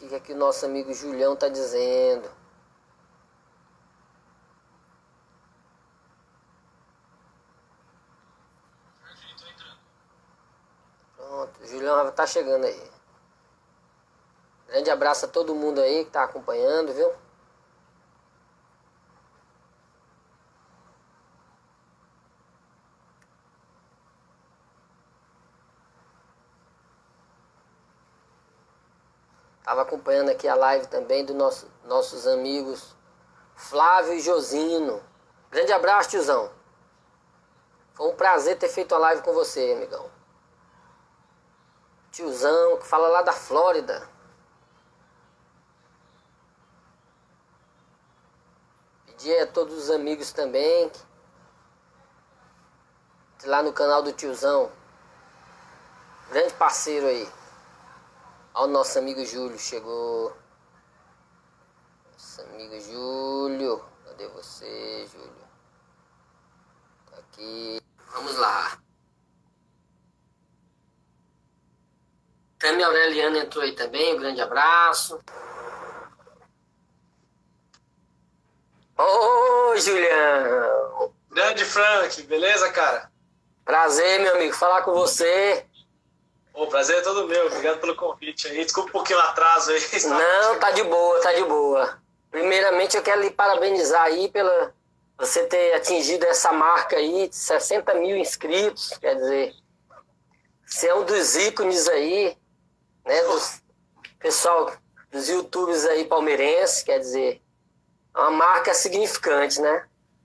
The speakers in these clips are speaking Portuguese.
O que é que o nosso amigo Julião tá dizendo? Pronto, o Julião tá chegando aí. Grande abraço a todo mundo aí que tá acompanhando, viu? Tava acompanhando aqui a live também dos nossos amigos Flávio e Josino. Grande abraço, tiozão. Foi um prazer ter feito a live com você, amigão. Tiozão, que fala lá da Flórida. Pedir a todos os amigos também, lá no canal do tiozão. Grande parceiro aí. Olha o nosso amigo Júlio, chegou. Nosso amigo Júlio. Cadê você, Júlio? Tá aqui. Vamos lá. Tânia Aureliana entrou aí também, um grande abraço. Ô, Julião! Grande Frank, beleza, cara? Prazer, meu amigo, falar com você. O prazer é todo meu, obrigado pelo convite aí. Desculpa um pouquinho o atraso aí. Não, tá de boa, tá de boa. Primeiramente eu quero lhe parabenizar aí pela você ter atingido essa marca aí de 60 mil inscritos, quer dizer, você é um dos ícones aí, né, dos pessoal, dos youtubers aí palmeirenses, quer dizer, é uma marca significante, né?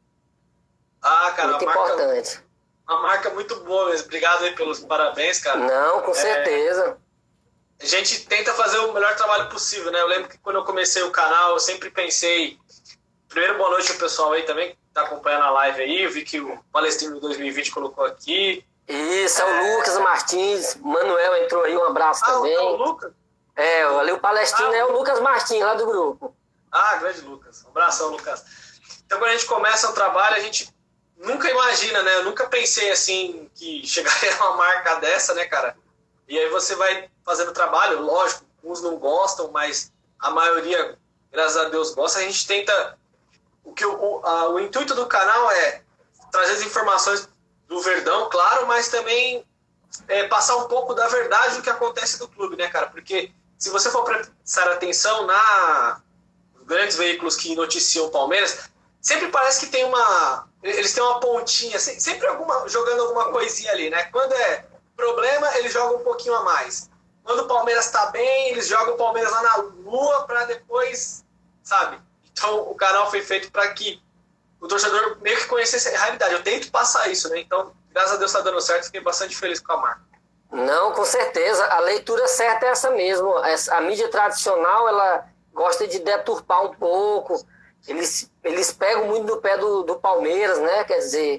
Ah, cara, muito importante. Uma marca muito boa mesmo. Obrigado aí pelos parabéns, cara. Não, com certeza. A gente tenta fazer o melhor trabalho possível, né? Eu lembro que quando eu comecei o canal, eu sempre pensei... Primeiro, boa noite ao pessoal aí também, que tá acompanhando a live aí. Eu vi que o Palestrino 2020 colocou aqui. Isso, é o Lucas Martins. Manuel entrou aí, um abraço também. É o Lucas? É, ali o Palestrino é o Lucas Martins, lá do grupo. Ah, grande Lucas. Um abração, Lucas. Então, quando a gente começa um trabalho, a gente nunca imagina, né? Eu nunca pensei, assim, que chegaria a uma marca dessa, né, cara? E aí você vai fazendo trabalho, lógico, uns não gostam, mas a maioria, graças a Deus, gosta. A gente tenta... O intuito do canal é trazer as informações do Verdão, claro, mas também passar um pouco da verdade do que acontece no clube, né, cara? Porque se você for prestar atenção nos grandes veículos que noticiam o Palmeiras, sempre parece que eles têm uma pontinha, sempre jogando alguma coisinha ali, né? Quando é problema, eles jogam um pouquinho a mais. Quando o Palmeiras tá bem, eles jogam o Palmeiras lá na lua pra depois, sabe? Então, o canal foi feito para que o torcedor meio que conhecesse a realidade. Eu tento passar isso, né? Então, graças a Deus tá dando certo. Fiquei bastante feliz com a marca. Não, com certeza. A leitura certa é essa mesmo. A mídia tradicional, ela gosta de deturpar um pouco. Eles pegam muito no pé do Palmeiras, né? Quer dizer,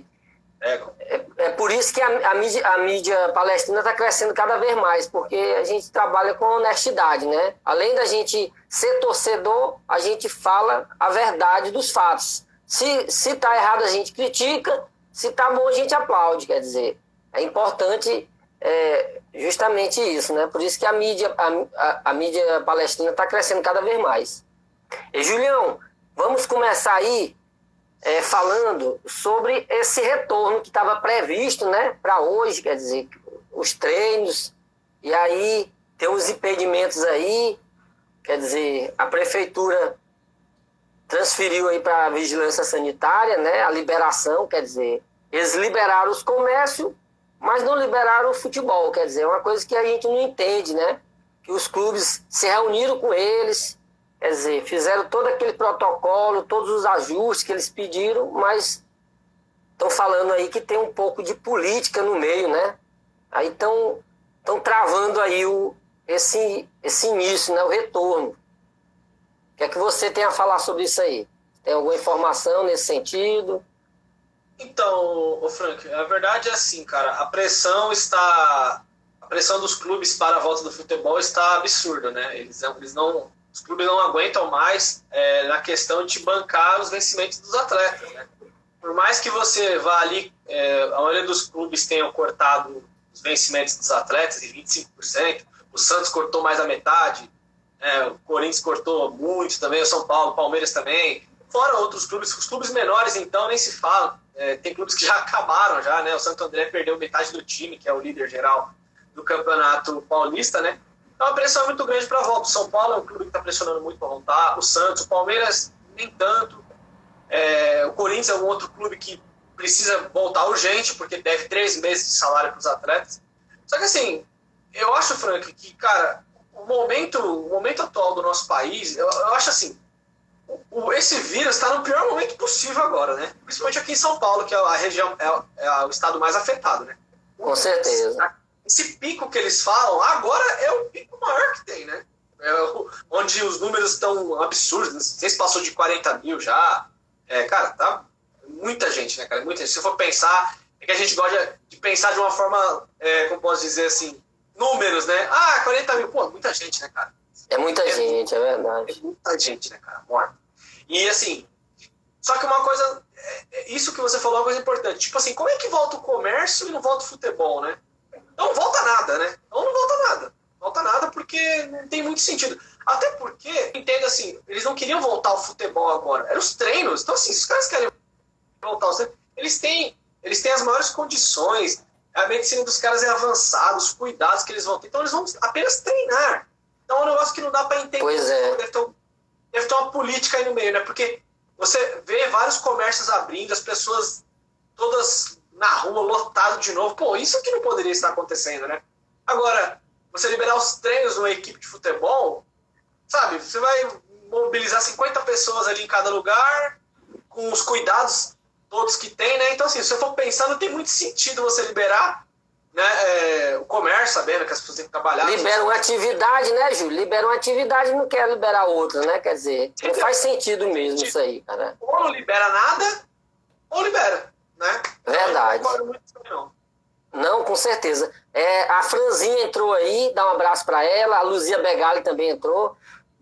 é por isso que a mídia palestina está crescendo cada vez mais, porque a gente trabalha com honestidade, né? Além da gente ser torcedor, a gente fala a verdade dos fatos. Se tá errado, a gente critica, se tá bom, a gente aplaude, quer dizer. É importante justamente isso, né? Por isso que a mídia palestina está crescendo cada vez mais. E, Julião, vamos começar aí falando sobre esse retorno que estava previsto, né, para hoje, quer dizer, os treinos, e aí tem uns impedimentos aí, quer dizer, a prefeitura transferiu aí para a vigilância sanitária, né, a liberação, quer dizer, eles liberaram os comércios, mas não liberaram o futebol, quer dizer, é uma coisa que a gente não entende, né, que os clubes se reuniram com eles, quer dizer, fizeram todo aquele protocolo, todos os ajustes que eles pediram, mas estão falando aí que tem um pouco de política no meio, né? Aí estão travando aí esse início, né? O retorno. O que é que você tem a falar sobre isso aí? Tem alguma informação nesse sentido? Então, Frank, a verdade é assim, cara, a pressão dos clubes para a volta do futebol está absurda, né? Os clubes não aguentam mais na questão de bancar os vencimentos dos atletas, né? Por mais que você vá ali, a maioria dos clubes tenham cortado os vencimentos dos atletas em 25%, o Santos cortou mais da metade, O Corinthians cortou muito também, o São Paulo, o Palmeiras também. Fora outros clubes, os clubes menores, então, nem se fala. Tem clubes que já acabaram, já, né? O Santo André perdeu metade do time, que é o líder geral do Campeonato Paulista, né? Então a pressão é muito grande para a volta. O São Paulo é um clube que está pressionando muito para voltar. O Santos, o Palmeiras, nem tanto. O Corinthians é um outro clube que precisa voltar urgente, porque deve 3 meses de salário para os atletas. Só que assim, eu acho, Frank, que, cara, o momento atual do nosso país, eu acho assim, esse vírus está no pior momento possível agora, né? Principalmente aqui em São Paulo, que é a região, é o estado mais afetado, né? Com certeza. Esse pico que eles falam, agora é o pico maior que tem, né? Onde os números estão absurdos. Não sei se passou de 40 mil já. Cara, tá muita gente, né, cara? Muita gente. Se for pensar, é que a gente gosta de pensar de uma forma, como posso dizer assim, números, né? 40 mil, pô, muita gente, né, cara? É muita gente, é verdade. É muita gente, né, cara? Morta. E assim, só que uma coisa, isso que você falou é uma coisa importante. Tipo assim, como é que volta o comércio e não volta o futebol, né? Não volta nada, né? Não volta nada. Não volta nada porque não tem muito sentido. Até porque, entenda assim, eles não queriam voltar ao futebol agora. Eram os treinos. Então, assim, se os caras querem voltar aos treinos, eles têm as maiores condições. A medicina dos caras é avançada, os cuidados que eles vão ter. Então, eles vão apenas treinar. Então, é um negócio que não dá para entender. Pois é. Deve ter uma política aí no meio, né? Porque você vê vários comércios abrindo, as pessoas todas na rua, lotado de novo. Pô, isso que não poderia estar acontecendo, né? Agora, você liberar os treinos numa equipe de futebol, sabe? Você vai mobilizar 50 pessoas ali em cada lugar, com os cuidados todos que tem, né? Então, assim, se você for pensar, não tem muito sentido você liberar, né, o comércio, sabendo que as pessoas têm que trabalhar. Libera uma atividade, né, Júlio? Libera uma atividade e não quer liberar outra, né? Quer dizer, não faz sentido mesmo isso aí, cara. Ou não libera nada, ou libera, né? Verdade. Eu não concordo muito com isso, não. Não, com certeza. A Franzinha entrou aí, dá um abraço para ela. A Luzia Begali também entrou.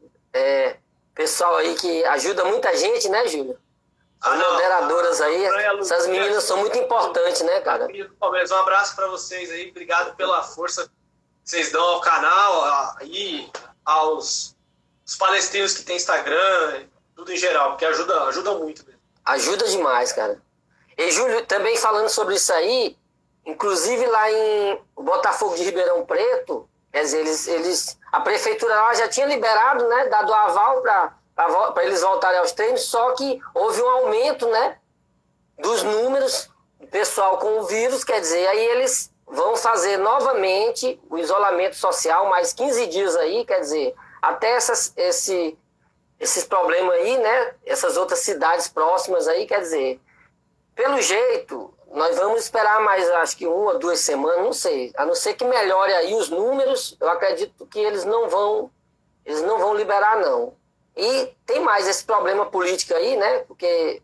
Pessoal aí que ajuda muita gente, né, Júlio? As moderadoras aí, essas meninas são muito importantes, né, cara? Palmeiras, um abraço para vocês aí. Obrigado pela força que vocês dão ao canal e aos palestinos que tem Instagram, tudo em geral, porque ajuda muito mesmo. Ajuda demais, cara. E, Júlio, também falando sobre isso aí, inclusive lá em Botafogo de Ribeirão Preto, quer dizer, a prefeitura lá já tinha liberado, né, dado aval para eles voltarem aos treinos, só que houve um aumento, né, dos números do pessoal com o vírus, quer dizer, aí eles vão fazer novamente o isolamento social, mais 15 dias aí, quer dizer, até esses problemas aí, né, essas outras cidades próximas aí, quer dizer, pelo jeito, nós vamos esperar mais, acho que 1 ou 2 semanas, não sei. A não ser que melhore aí os números, eu acredito que eles não vão liberar, não. E tem mais esse problema político aí, né? Porque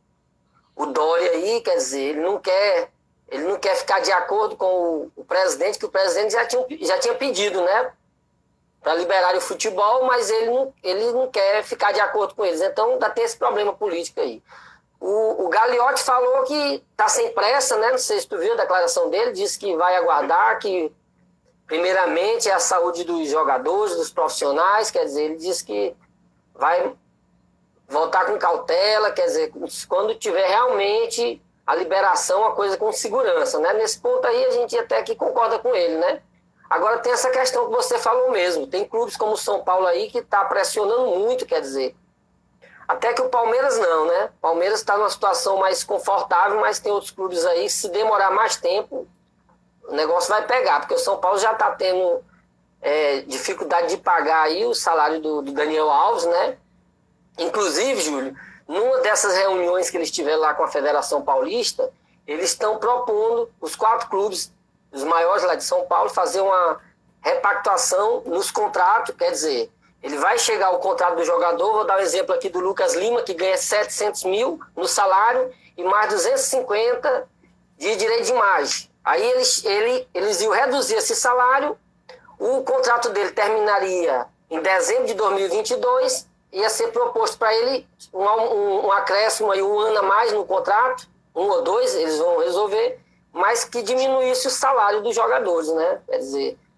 o Dória aí, quer dizer, ele não quer ficar de acordo com o presidente, que o presidente já tinha pedido, né? Para liberar o futebol, mas ele não quer ficar de acordo com eles. Então, ainda tem esse problema político aí. O Gagliotti falou que está sem pressa, né? Não sei se tu viu a declaração dele, disse que vai aguardar, que primeiramente é a saúde dos jogadores, dos profissionais, quer dizer, ele disse que vai voltar com cautela, quer dizer, quando tiver realmente a liberação, a coisa com segurança, né? Nesse ponto aí a gente até que concorda com ele, né? Agora tem essa questão que você falou mesmo, tem clubes como o São Paulo aí que está pressionando muito, quer dizer, até que o Palmeiras não, né? O Palmeiras está numa situação mais confortável, mas tem outros clubes aí, se demorar mais tempo, o negócio vai pegar, porque o São Paulo já está tendo dificuldade de pagar aí o salário do Daniel Alves, né? Inclusive, Júlio, numa dessas reuniões que eles tiveram lá com a Federação Paulista, eles estão propondo, os 4 clubes, os maiores lá de São Paulo, fazer uma repactuação nos contratos, quer dizer, ele vai chegar o contrato do jogador, vou dar um exemplo aqui do Lucas Lima, que ganha 700 mil no salário e mais 250 de direito de imagem. Aí eles iam reduzir esse salário, o contrato dele terminaria em dezembro de 2022, ia ser proposto para ele um acréscimo aí, 1 ano a mais no contrato, 1 ou 2, eles vão resolver, mas que diminuísse o salário dos jogadores, né? Quer dizer,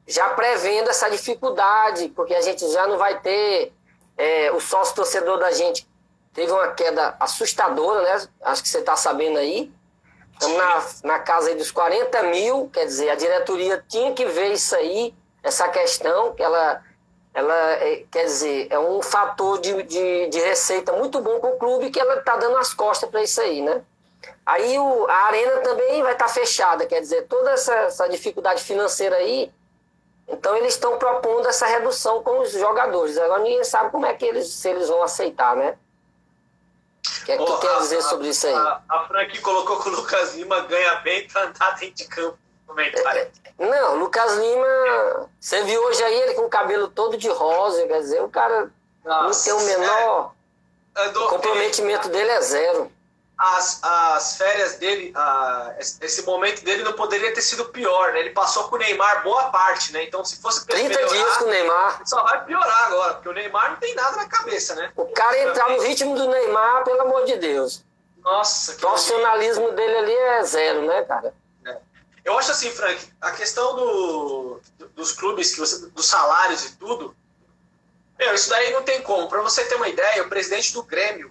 já prevendo essa dificuldade, porque a gente já não vai ter o sócio torcedor da gente teve uma queda assustadora, né? Acho que você está sabendo aí. Estamos na casa aí dos 40 mil, quer dizer, a diretoria tinha que ver isso aí, essa questão, que ela quer dizer, é um fator de receita muito bom para o clube, que ela está dando as costas para isso aí, né? Aí a arena também vai estar fechada, quer dizer, toda essa dificuldade financeira aí, então eles estão propondo essa redução com os jogadores. Agora ninguém sabe como é que se eles vão aceitar, né? O que é que tu quer dizer sobre isso aí? A Frank colocou que o Lucas Lima ganha bem para andar dentro de campo. Comentário. Não, Lucas Lima, você viu hoje aí ele com o cabelo todo de rosa, quer dizer, o cara não tem o menor comprometimento dele é zero. As férias dele, esse momento dele não poderia ter sido pior, né? Ele passou com o Neymar boa parte, né? Então, se fosse 30 dias com o Neymar. Só vai piorar agora, porque o Neymar não tem nada na cabeça, né? O cara entrar no ritmo do Neymar, pelo amor de Deus. Nossa, o profissionalismo dele ali é zero, né, cara? Eu acho assim, Frank, a questão dos clubes, dos salários e tudo, isso daí não tem como. Pra você ter uma ideia, o presidente do Grêmio,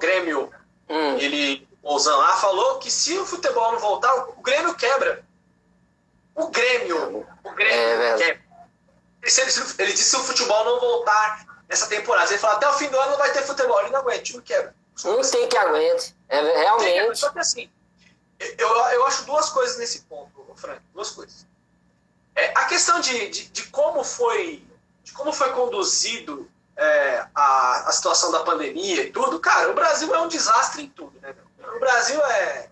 ele, o Ozan lá, falou que se o futebol não voltar, o Grêmio quebra. O Grêmio quebra. Ele disse que se o futebol não voltar nessa temporada, ele falou até o fim do ano não vai ter futebol, ele não aguenta, o time quebra. Não tem que aguente, realmente. Só que assim, eu acho duas coisas nesse ponto, Frank, duas coisas. A questão de como foi conduzido a situação da pandemia e tudo, cara, o Brasil é um desastre em tudo, né? O Brasil é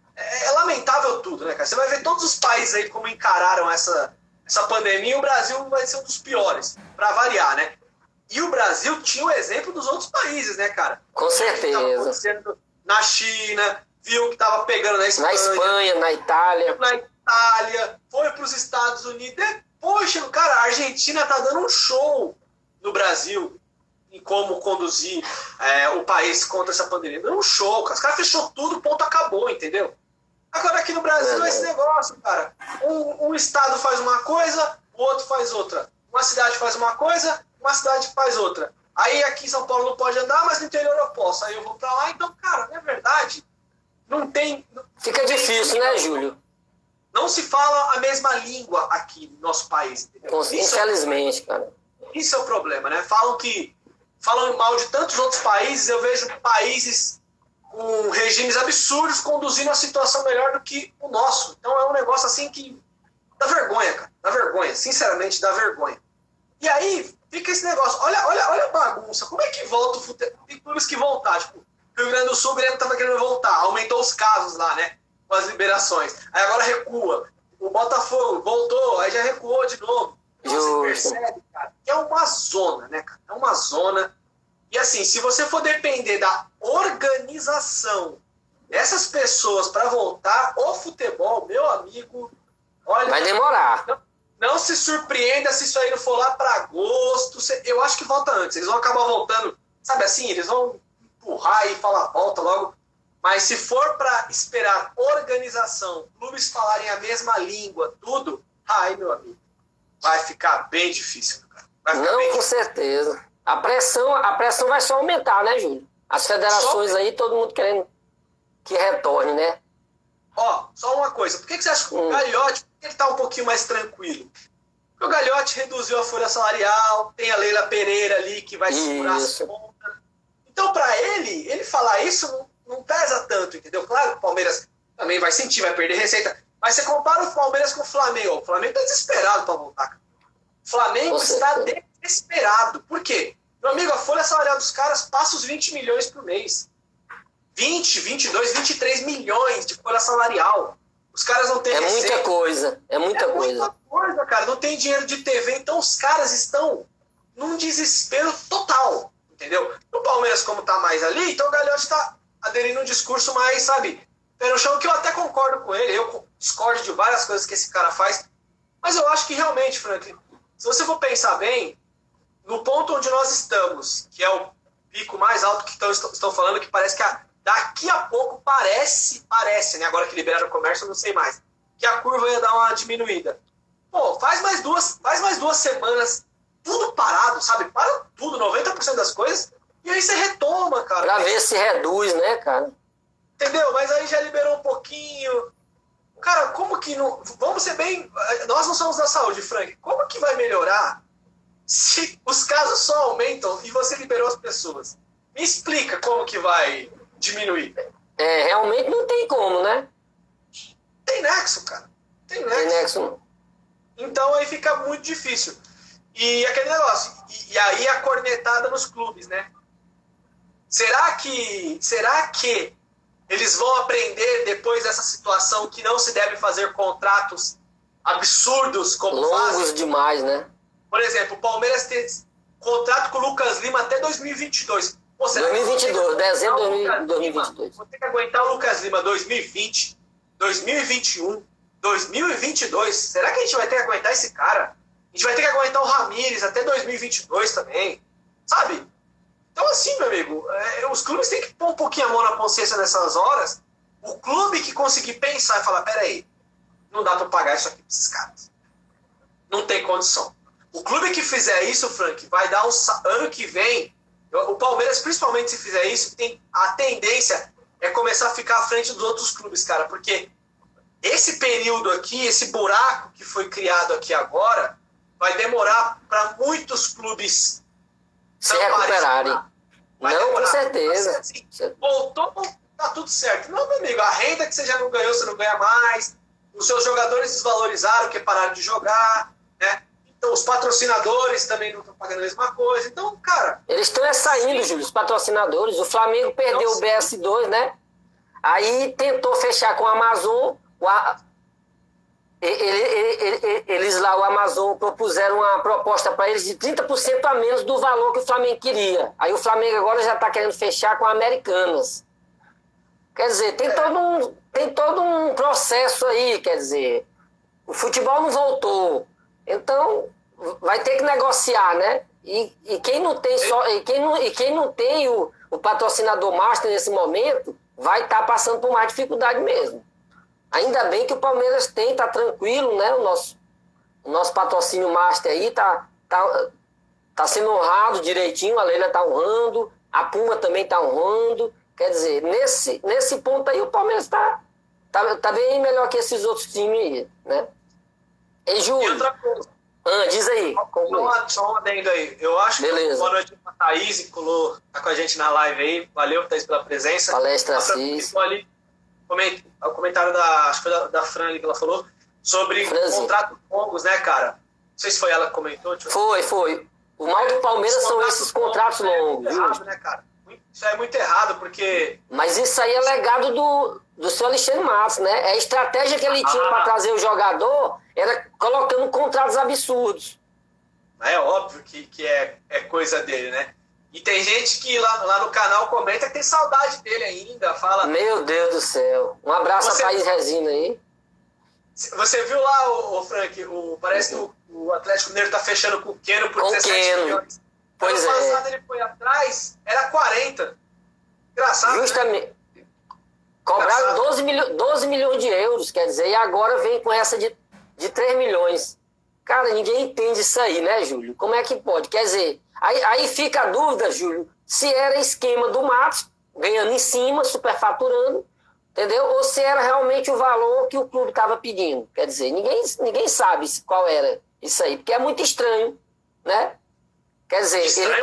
lamentável tudo, né, cara? Você vai ver todos os países aí como encararam essa pandemia, e o Brasil vai ser um dos piores, para variar, né? E o Brasil tinha o exemplo dos outros países, né, cara? Com certeza. O que estava acontecendo na China, viu o que estava pegando na Espanha, na Itália. Na Itália, foi para os Estados Unidos. Poxa, cara, a Argentina tá dando um show no Brasil em como conduzir o país contra essa pandemia. Dando um show, cara. Os caras fechou tudo, ponto, acabou, entendeu? Agora aqui no Brasil é esse negócio, cara. Um estado faz uma coisa, o outro faz outra. Uma cidade faz uma coisa, uma cidade faz outra. Aí aqui em São Paulo não pode andar, mas no interior eu posso. Aí eu vou pra lá. Então, cara, não é verdade. Não tem... Fica difícil, né, Júlio? Não se fala a mesma língua aqui no nosso país. Entendeu? Infelizmente, cara. Isso é o problema, né? Falam mal de tantos outros países. Eu vejo países com regimes absurdos conduzindo a situação melhor do que o nosso. Então é um negócio assim que dá vergonha, cara. Dá vergonha. Sinceramente, dá vergonha. E aí fica esse negócio. Olha a bagunça. Como é que volta o futebol? Tem clubes que voltar. Tipo, o Rio Grande do Sul, o Grêmio estava querendo voltar. Aumentou os casos lá, né? Com as liberações. Aí agora recua. O Botafogo voltou, aí já recuou de novo. Então você percebe, cara, que é uma zona, né, cara? É uma zona. E assim, se você for depender da organização dessas pessoas para voltar ao futebol, meu amigo, olha... Vai demorar. Não se surpreenda se isso aí não for lá para agosto. Eu acho que volta antes. Eles vão acabar voltando, sabe assim? Eles vão empurrar e falar volta logo. Mas se for para esperar organização, clubes falarem a mesma língua, tudo, aí, meu amigo, vai ficar bem difícil, cara. Não, com certeza. A pressão vai só aumentar, né, Júlio? As federações aí, todo mundo querendo que retorne, né? Ó, só uma coisa. Por que você acha que o Gagliotti ele tá um pouquinho mais tranquilo? Porque o Gagliotti reduziu a folha salarial, tem a Leila Pereira ali que vai segurar as contas. Então, para ele falar isso não pesa tanto, entendeu? Claro que o Palmeiras também vai sentir, vai perder receita. Mas você compara o Palmeiras com o Flamengo. O Flamengo está desesperado para voltar. O Flamengo está desesperado. Por quê? Meu amigo, a folha salarial dos caras passa os 20 milhões por mês. 20, 22, 23 milhões de folha salarial. Os caras não têm receita. Muita coisa. É muita coisa, cara. Não tem dinheiro de TV. Então os caras estão num desespero total. Entendeu? O Palmeiras, como tá mais ali, então o Gagliotti está aderindo um discurso mais, sabe, pé no chão, que eu até concordo com ele. Eu discordo de várias coisas que esse cara faz. Mas eu acho que realmente, Franklin, se você for pensar bem, no ponto onde nós estamos, que é o pico mais alto que estão falando, que parece que daqui a pouco parece, né? Agora que liberaram o comércio, eu não sei mais, que a curva ia dar uma diminuída. Pô, faz mais duas semanas, tudo parado, sabe? Para tudo, 90% das coisas, e aí você retoma, cara. Pra ver se reduz, né, cara? Entendeu? Mas aí já liberou um pouquinho. Cara, como que não... Vamos ser bem... Nós não somos da saúde, Frank. Como que vai melhorar se os casos só aumentam e você liberou as pessoas? Me explica como que vai diminuir. Realmente não tem como, né? Tem nexo, cara. Tem Tem nexo. nexo não. Então aí fica muito difícil. E aquele negócio. E aí a cornetada nos clubes, né? Será que eles vão aprender depois dessa situação que não se deve fazer contratos absurdos como Longos fazem? demais, né? Por exemplo, o Palmeiras tem contrato com o Lucas Lima até 2022. Pô, será 2022, dezembro de Lucas 2022. Lima? Vou ter que aguentar o Lucas Lima 2020, 2021, 2022. Será que a gente vai ter que aguentar esse cara? A gente vai ter que aguentar o Ramires até 2022 também, sabe? Então, assim, meu amigo, os clubes têm que pôr um pouquinho a mão na consciência nessas horas. O clube que conseguir pensar e falar, peraí, não dá para pagar isso aqui para esses caras. Não tem condição. O clube que fizer isso, Frank, vai dar ano que vem, o Palmeiras, principalmente se fizer isso, a tendência é começar a ficar à frente dos outros clubes, cara, porque esse período aqui, esse buraco que foi criado aqui agora, vai demorar para muitos clubes se recuperarem. Não, com certeza. Assim, voltou, tá tudo certo. Não, meu amigo, a renda que você já não ganhou, você não ganha mais. Os seus jogadores desvalorizaram porque pararam de jogar, né? Então, os patrocinadores também não estão pagando a mesma coisa. Então, cara... Eles estão saindo, Júlio, os patrocinadores. O Flamengo perdeu o BS2, né? Aí tentou fechar com o Amazon. Eles lá, o Amazon, propuseram uma proposta para eles de 30% a menos do valor que o Flamengo queria. Aí o Flamengo agora já está querendo fechar com a Americanas. Quer dizer, tem todo um processo aí, quer dizer, o futebol não voltou. Então, vai ter que negociar, né? E quem não tem quem não tem o patrocinador master nesse momento, vai estar passando por mais dificuldade mesmo. Ainda bem que o Palmeiras tá tranquilo, né? O nosso patrocínio master aí tá sendo honrado direitinho, a Leila tá honrando, a Puma também tá honrando. Quer dizer, nesse ponto aí o Palmeiras tá bem melhor que esses outros times aí, né? E Júlio, outra coisa. Diz aí. Só um adendo aí. Eu acho Beleza. Que boa noite pra Thaís, que tá com a gente na live aí. Valeu, Thaís, pela presença. Palestra Assis. O comentário acho que foi da Fran ali que ela falou sobre contratos longos, né, cara? Não sei se foi ela que comentou. Foi. O mal do Palmeiras são esses contratos longos. Errado, né, cara? Isso é muito errado, porque... Mas isso aí é legado do seu Alexandre Matos, né? A estratégia que ele tinha para trazer o jogador era colocando contratos absurdos. É óbvio que é coisa dele, né? E tem gente que lá no canal comenta que tem saudade dele ainda, fala... Meu Deus do céu. Um abraço a Thaís Resina aí. Você viu lá, Frank, parece que o Atlético Mineiro tá fechando com o Queno por 17 milhões. Pois ano passado ele foi atrás, era 40. Engraçado, justamente. Né? Cobraram 12 milhões de euros, quer dizer, e agora vem com essa de 3 milhões. Cara, ninguém entende isso aí, né, Júlio? Como é que pode? Quer dizer, aí fica a dúvida, Júlio, se era esquema do Matos, ganhando em cima, superfaturando, entendeu? Ou se era realmente o valor que o clube estava pedindo. Quer dizer, ninguém sabe qual era isso aí, porque é muito estranho, né? Quer dizer,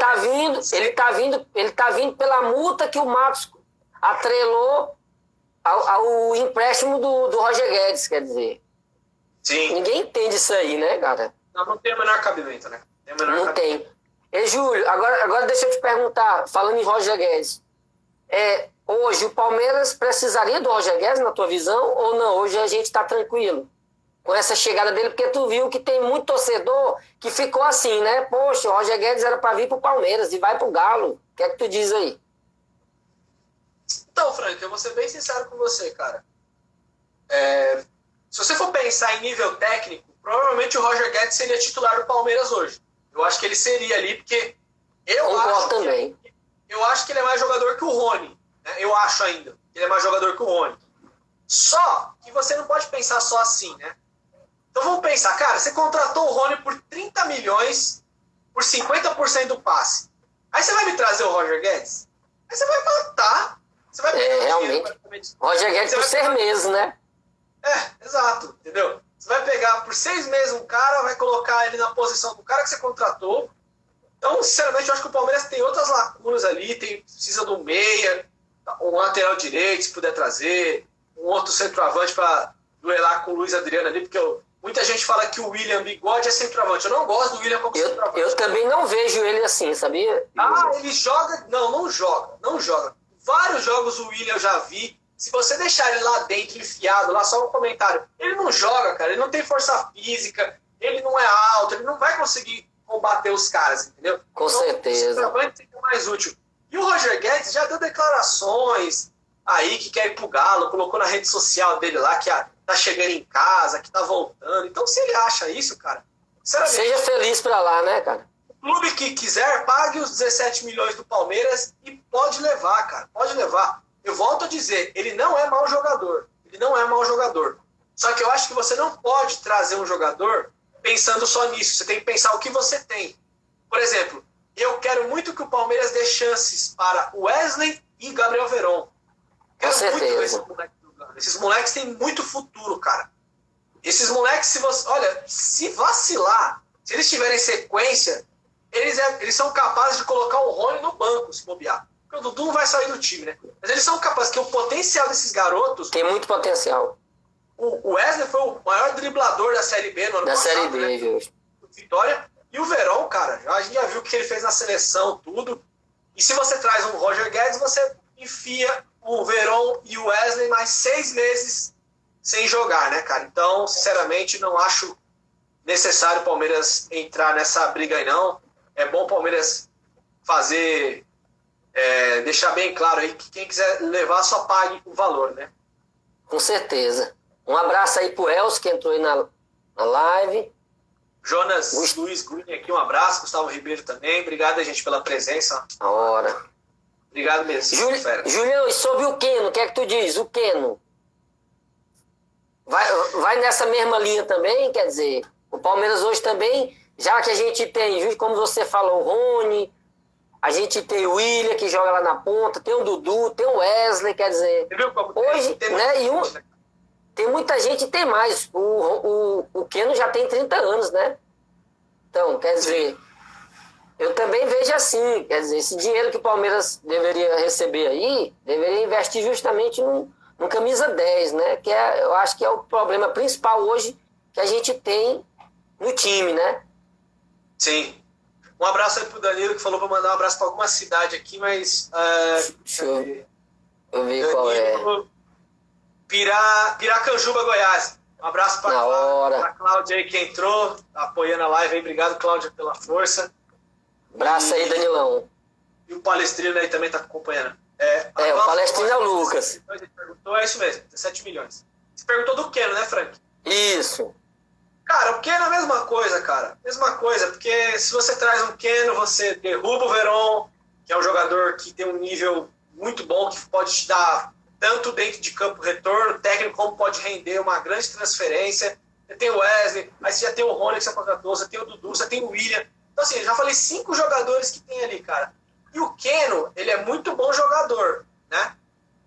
ele tá vindo pela multa que o Matos atrelou ao empréstimo do Roger Guedes, quer dizer. Sim. Ninguém entende isso aí, né, cara? Não tem o menor cabimento, né? Não tem. E, Júlio, agora deixa eu te perguntar, falando em Roger Guedes, hoje o Palmeiras precisaria do Roger Guedes, na tua visão, ou não? Hoje a gente tá tranquilo com essa chegada dele, porque tu viu que tem muito torcedor que ficou assim, né? Poxa, o Roger Guedes era para vir pro Palmeiras e vai pro Galo. O que é que tu diz aí? Então, Frank, eu vou ser bem sincero com você, cara. Se você for pensar em nível técnico, provavelmente o Roger Guedes seria titular do Palmeiras hoje. Eu acho que ele seria ali, porque eu acho que ele é mais jogador que o Rony. Né? Eu acho ainda que ele é mais jogador que o Rony. Só que você não pode pensar só assim, né? Então vamos pensar, cara, você contratou o Rony por 30 milhões por 50% do passe. Aí você vai me trazer o Roger Guedes? Aí você vai matar. Você vai pegar realmente. Roger Guedes por 6 meses, né? Exato, entendeu? Você vai pegar por 6 meses um cara, vai colocar ele na posição do cara que você contratou. Então, sinceramente, eu acho que o Palmeiras tem outras lacunas ali, precisa de um meia, um lateral direito, se puder trazer, um outro centroavante para duelar com o Luiz Adriano ali, porque muita gente fala que o William Bigode é centroavante. Eu não gosto do William como centroavante. Eu também não vejo ele assim, sabia? Ele joga... Não joga. Vários jogos o William eu já vi. Se você deixar ele lá dentro, enfiado, lá só um comentário, ele não joga, cara, ele não tem força física, ele não é alto, ele não vai conseguir combater os caras, entendeu? Com certeza. O centroavante fica mais útil. E o Roger Guedes já deu declarações aí que quer ir pro Galo, colocou na rede social dele lá que tá chegando em casa, que tá voltando. Então, se ele acha isso, cara, sinceramente, seja feliz pra lá, né, cara? O clube que quiser, pague os 17 milhões do Palmeiras e pode levar, cara, pode levar. Eu volto a dizer, ele não é mau jogador. Ele não é mau jogador. Só que eu acho que você não pode trazer um jogador pensando só nisso. Você tem que pensar o que você tem. Por exemplo, eu quero muito que o Palmeiras dê chances para Wesley e Gabriel Veron. Quero muito ver esses moleques jogando. Esses moleques têm muito futuro, cara. Esses moleques, se vacilar, se eles tiverem sequência, eles são capazes de colocar o Rony no banco, se bobear. O Dudu não vai sair do time, né? Mas eles são capazes, que o potencial desses garotos... Tem muito potencial. O Wesley foi o maior driblador da Série B no ano passado. Da Série B, justo. Vitória. E o Verón, cara, a gente já viu o que ele fez na seleção, tudo. E se você traz um Roger Guedes, você enfia o Verón e o Wesley mais 6 meses sem jogar, né, cara? Então, sinceramente, não acho necessário o Palmeiras entrar nessa briga aí, não. É bom o Palmeiras fazer... deixar bem claro aí que quem quiser levar só pague o valor, né? Com certeza. Um abraço aí pro Elcio, que entrou aí na live. Jonas Luiz Green aqui, um abraço. Gustavo Ribeiro também. Obrigado, gente, pela presença. A hora. Obrigado mesmo. Julião, e sobre o Keno, o que é que tu diz? O Keno vai nessa mesma linha também? Quer dizer, o Palmeiras hoje também, já que a gente tem, como você falou, o Rony... A gente tem o William, que joga lá na ponta, tem o Dudu, tem o Wesley, quer dizer... Hoje, né, tem muita gente, tem mais. O Keno já tem 30 anos, né? Então, quer dizer... Eu também vejo assim, quer dizer, esse dinheiro que o Palmeiras deveria receber aí, deveria investir justamente no camisa 10, né? Que eu acho que é o problema principal hoje que a gente tem no time, né? Sim. Um abraço aí pro Danilo, que falou para mandar um abraço para alguma cidade aqui, mas... Deixa eu ver qual é. Piracanjuba, Goiás. Um abraço para a Cláudia aí que entrou, apoiando a live aí. Obrigado, Cláudia, pela força. Abraço aí, Danilão. E o Palestrino aí também tá acompanhando. O Palestrino é o Lucas. Ele perguntou, é isso mesmo, 17 milhões. Você perguntou do Keno, né, Frank? Isso. Cara, o Keno é a mesma coisa, cara. Mesma coisa, porque se você traz um Keno, você derruba o Verón, que é um jogador que tem um nível muito bom, que pode te dar tanto dentro de campo retorno técnico, como pode render uma grande transferência. Você tem o Wesley, aí você já tem o Rony que você contratou, você tem o Dudu, você tem o William. Então, assim, eu já falei 5 jogadores que tem ali, cara. E o Keno, ele é muito bom jogador, né?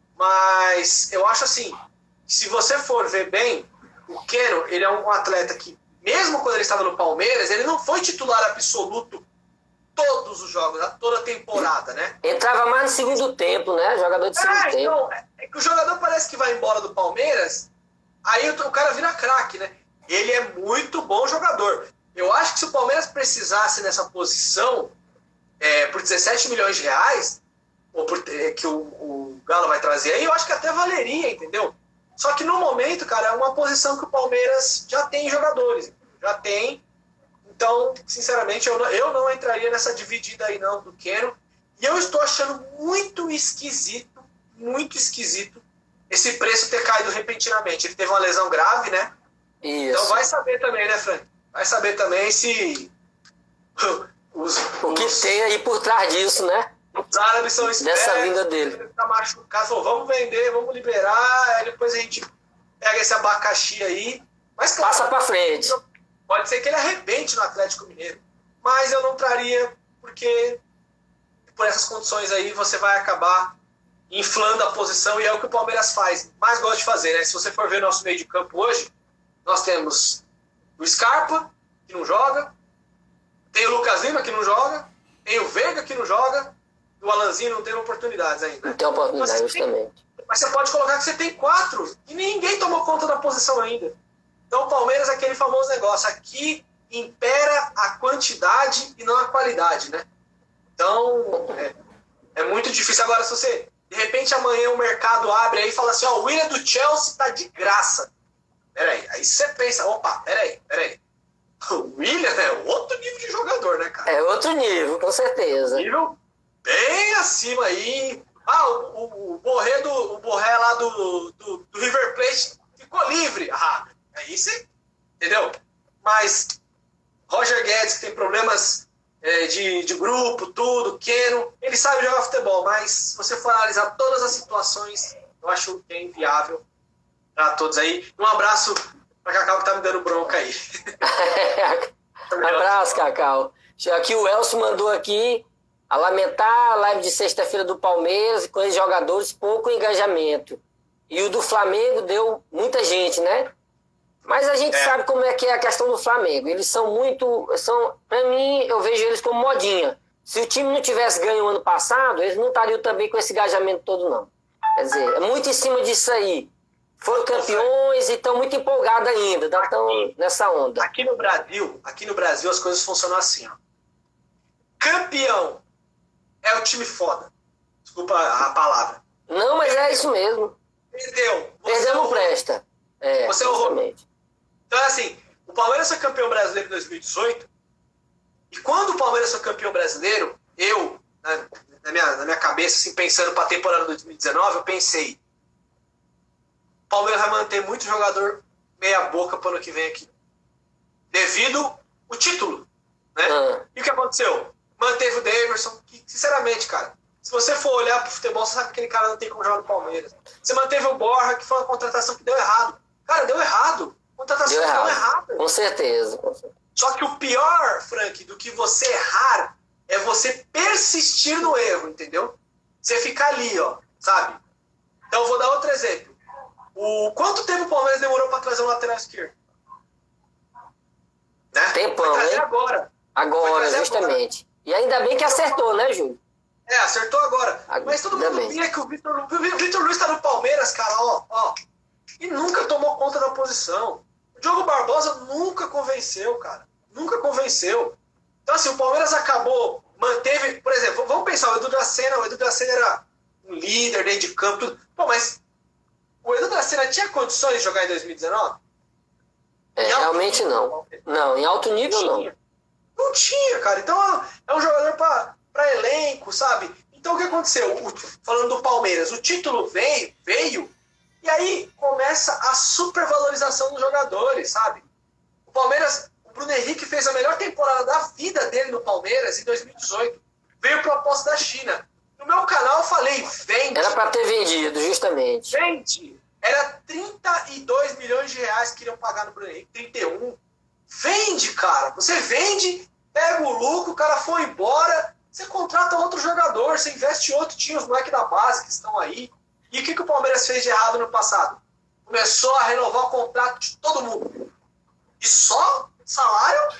Mas eu acho assim, se você for ver bem, o Keno, ele é um atleta que, mesmo quando ele estava no Palmeiras, ele não foi titular absoluto todos os jogos, toda a temporada, né? Entrava mais no segundo tempo, né? Jogador de segundo tempo. Então, é que o jogador parece que vai embora do Palmeiras, aí o cara vira craque, né? Ele é muito bom jogador. Eu acho que se o Palmeiras precisasse nessa posição, por 17 milhões de reais, ou que o Galo vai trazer aí, eu acho que até valeria, entendeu? Só que no momento, cara, é uma posição que o Palmeiras já tem jogadores. Já tem. Então, sinceramente, eu não entraria nessa dividida aí não do Keno. E eu estou achando muito esquisito esse preço ter caído repentinamente. Ele teve uma lesão grave, né? Isso. Então vai saber também, né, Frank? Vai saber também se... o que tem aí por trás disso, né? Os árabes são espertos. Dessa vinda dele. Ele tá machucado, falou, vamos vender, vamos liberar, aí depois a gente pega esse abacaxi aí Mas, claro, passa para frente. Pode ser que ele arrebente no Atlético Mineiro. Mas eu não traria, porque por essas condições aí você vai acabar inflando a posição, e é o que o Palmeiras faz, mais gosta de fazer, né? Se você for ver nosso meio de campo hoje, nós temos o Scarpa, que não joga, tem o Lucas Lima, que não joga, tem o Veiga, que não joga, e o Alanzinho não tem oportunidades ainda. Não tem oportunidade, justamente. Mas você pode colocar que você tem 4, e ninguém tomou conta da posição ainda. Então o Palmeiras é aquele famoso negócio, aqui impera a quantidade e não a qualidade, né? Então, é muito difícil. Agora, se você, de repente, amanhã o mercado abre aí e fala assim, ó, o William do Chelsea tá de graça. Peraí, aí você pensa, opa, peraí. O William é outro nível de jogador, né, cara? É outro nível, com certeza. Nível bem acima aí. Ah, o Borré lá do River Plate ficou livre. Ah, aí você, entendeu? Mas Roger Guedes, que tem problemas de grupo, tudo, Keno, ele sabe jogar futebol, mas se você for analisar todas as situações, eu acho que é inviável para todos aí. Um abraço para Cacau, que tá me dando bronca aí. Abraço, Cacau. Aqui o Elcio mandou aqui a lamentar a live de sexta-feira do Palmeiras com os jogadores, pouco engajamento. E o do Flamengo deu muita gente, né? Mas a gente sabe como é que é a questão do Flamengo. Eles são muito... Para mim, eu vejo eles como modinha. Se o time não tivesse ganho ano passado, eles não estariam também com esse engajamento todo, não. Quer dizer, é muito em cima disso aí. Foram campeões e estão muito empolgados ainda. Estão nessa onda. Aqui no Brasil as coisas funcionam assim, ó. Campeão é o time foda. Desculpa a palavra. Não, mas é isso mesmo. Perdeu não presta. Você errou. Então é assim, o Palmeiras foi campeão brasileiro em 2018, e quando o Palmeiras foi campeão brasileiro, eu, na minha cabeça, assim, pensando para a temporada de 2019, eu pensei, o Palmeiras vai manter muito jogador meia boca para o ano que vem aqui, devido ao título, né? E o que aconteceu? Manteve o Daverson, que, sinceramente, cara, se você for olhar pro futebol, você sabe que aquele cara não tem como jogar no Palmeiras. Você manteve o Borja, que foi uma contratação que deu errado. Cara, deu errado. Contratação deu errada. Com certeza. Só que o pior, Frank, do que você errar é você persistir no erro, entendeu? Você ficar ali, ó, sabe? Então eu vou dar outro exemplo. Quanto tempo o Palmeiras demorou para trazer um lateral esquerdo? Né? Tempão, né? Agora, justamente. Agora. E ainda bem que acertou, né, Júlio? Acertou agora. Mas todo mundo via que o Vitor Luiz tá no Palmeiras, cara, ó. E nunca tomou conta da posição. O Diogo Barbosa nunca convenceu, cara. Nunca convenceu. Então, assim, o Palmeiras manteve... Por exemplo, vamos pensar, o Edu Dracena era um líder dentro de campo, tudo. Pô, mas o Edu Dracena tinha condições de jogar em 2019? Realmente não. Não, em alto nível não. Não tinha, cara. Então, é um jogador para elenco, sabe? Então, o que aconteceu? Falando do Palmeiras, o título veio, e aí começa a supervalorização dos jogadores, sabe? O Palmeiras, o Bruno Henrique fez a melhor temporada da vida dele no Palmeiras em 2018. Veio proposta da China. No meu canal eu falei, vende. Era para ter vendido, justamente. Vende. Era 32 milhões de reais que iriam pagar no Bruno Henrique, 31. Vende, cara. Você vende, pega o lucro, o cara foi embora, você contrata outro jogador, você investe em outro, tinha os moleques da base que estão aí. E o que o Palmeiras fez de errado no passado? Começou a renovar o contrato de todo mundo. E só salário,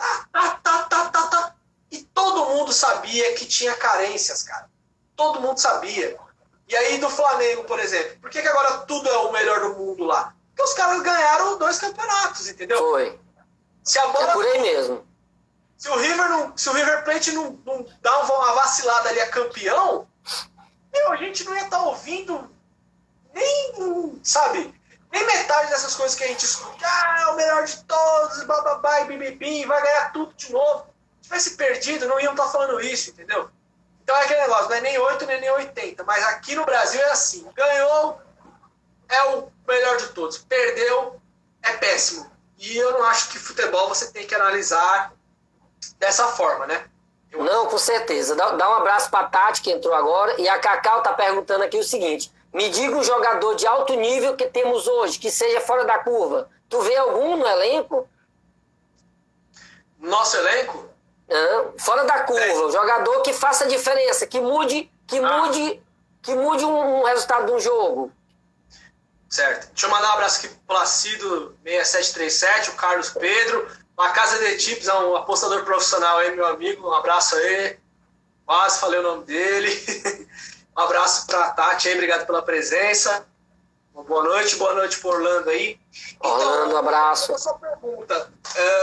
E todo mundo sabia que tinha carências, cara. Todo mundo sabia. E aí do Flamengo, por exemplo, por que agora tudo é o melhor do mundo lá? Porque os caras ganharam 2 campeonatos, entendeu? Foi. Se a bola, é por aí mesmo. Se o River Plate não dá uma vacilada ali, é campeão, a gente não ia estar ouvindo nem, sabe, nem metade dessas coisas que a gente escuta. É o melhor de todos, bababá e bibibi, vai ganhar tudo de novo. Se tivesse perdido, não iam estar falando isso, entendeu? Então é aquele negócio, não é nem 8, nem 80, mas aqui no Brasil é assim, ganhou, é o melhor de todos, perdeu, é péssimo. E eu não acho que futebol você tem que analisar dessa forma, né? Não, com certeza. Dá um abraço para a Tati, que entrou agora. E a Cacau está perguntando aqui o seguinte: me diga um jogador de alto nível que temos hoje, que seja fora da curva. Tu vê algum no elenco? Nosso elenco? Fora da curva, um jogador que faça diferença, que mude um resultado de um jogo. Certo. Deixa eu mandar um abraço aqui pro Placido 6737, o Carlos Pedro, a Casa de Tips, é um apostador profissional aí, meu amigo. Um abraço aí. Quase falei o nome dele. Um abraço pra Tati aí, obrigado pela presença. Boa noite pro Orlando aí. Orlando, então, abraço. Essa pergunta.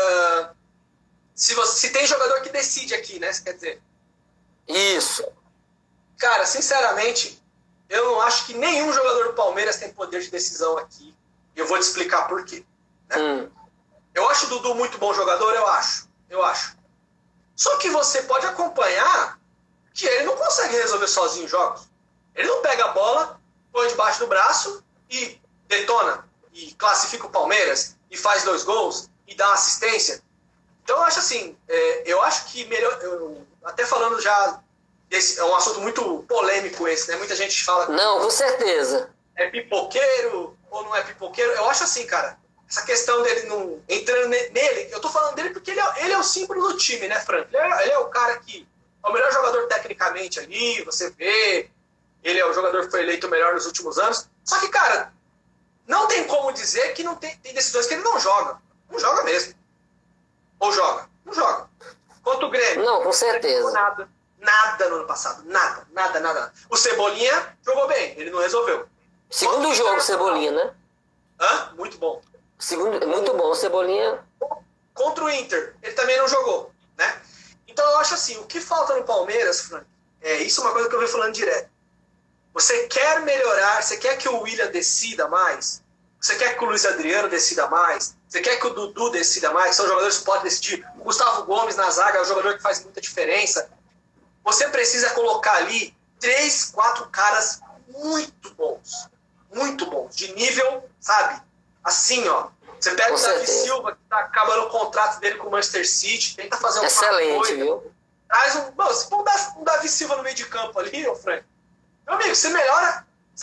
Se tem jogador que decide aqui, né? Você quer dizer? Isso. Cara, sinceramente, eu não acho que nenhum jogador do Palmeiras tem poder de decisão aqui. E eu vou te explicar por quê. Né? Eu acho o Dudu muito bom jogador, eu acho. Só que você pode acompanhar que ele não consegue resolver sozinho jogos. Ele não pega a bola, põe debaixo do braço e detona. E classifica o Palmeiras, e faz 2 gols, e dá uma assistência. Então eu acho assim, eu acho que melhor... até falando já... é um assunto muito polêmico esse, né? Muita gente fala... Não, com certeza. É pipoqueiro ou não é pipoqueiro. Eu acho assim, cara, essa questão dele não... entrando nele, eu tô falando dele porque ele é o símbolo do time, né, Frank? Ele é o cara que é o melhor jogador tecnicamente ali, você vê, ele é o jogador que foi eleito o melhor nos últimos anos. Só que, cara, não tem como dizer que não tem decisões que ele não joga. Não joga mesmo. Ou joga? Não joga. Quanto o Grêmio. Não, com certeza. Nada no ano passado. Nada. O Cebolinha jogou bem, ele não resolveu. Segundo jogo, Cebolinha, né? Muito bom. Muito bom, Cebolinha. Contra o Inter, ele também não jogou, né? Então eu acho assim, o que falta no Palmeiras, Frank, isso é uma coisa que eu venho falando direto. Você quer melhorar, você quer que o William decida mais, você quer que o Luiz Adriano decida mais, você quer que o Dudu decida mais, são jogadores que podem decidir. O Gustavo Gomes na zaga é um jogador que faz muita diferença. Você precisa colocar ali 3, 4 caras muito bons, de nível, sabe? Assim, ó. Você pega o Davi Silva, que tá acabando o contrato dele com o Manchester City, tenta fazer uma coisa. Viu? Traz se pôr um Davi Silva no meio de campo ali, ô Frank, meu amigo, você melhora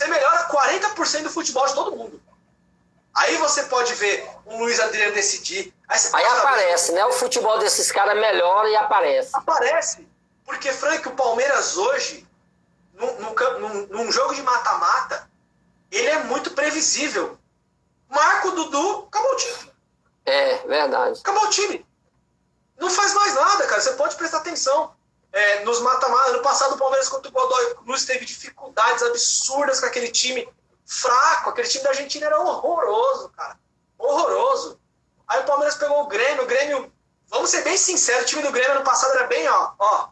40% do futebol de todo mundo. Aí você pode ver um Luiz Adriano decidir. Aí aparece, né? O futebol desses caras melhora e aparece. Aparece. Porque, Frank, o Palmeiras hoje, num jogo de mata-mata, ele é muito previsível. Marca o Dudu, acabou o time. É, verdade. Acabou o time. Não faz mais nada, cara. Você pode prestar atenção. Nos mata-mata, ano passado o Palmeiras contra o Godoy Cruz teve dificuldades absurdas com aquele time fraco. Aquele time da Argentina era horroroso, cara. Horroroso. Aí o Palmeiras pegou o Grêmio, vamos ser bem sinceros, o time do Grêmio ano passado era bem, ó.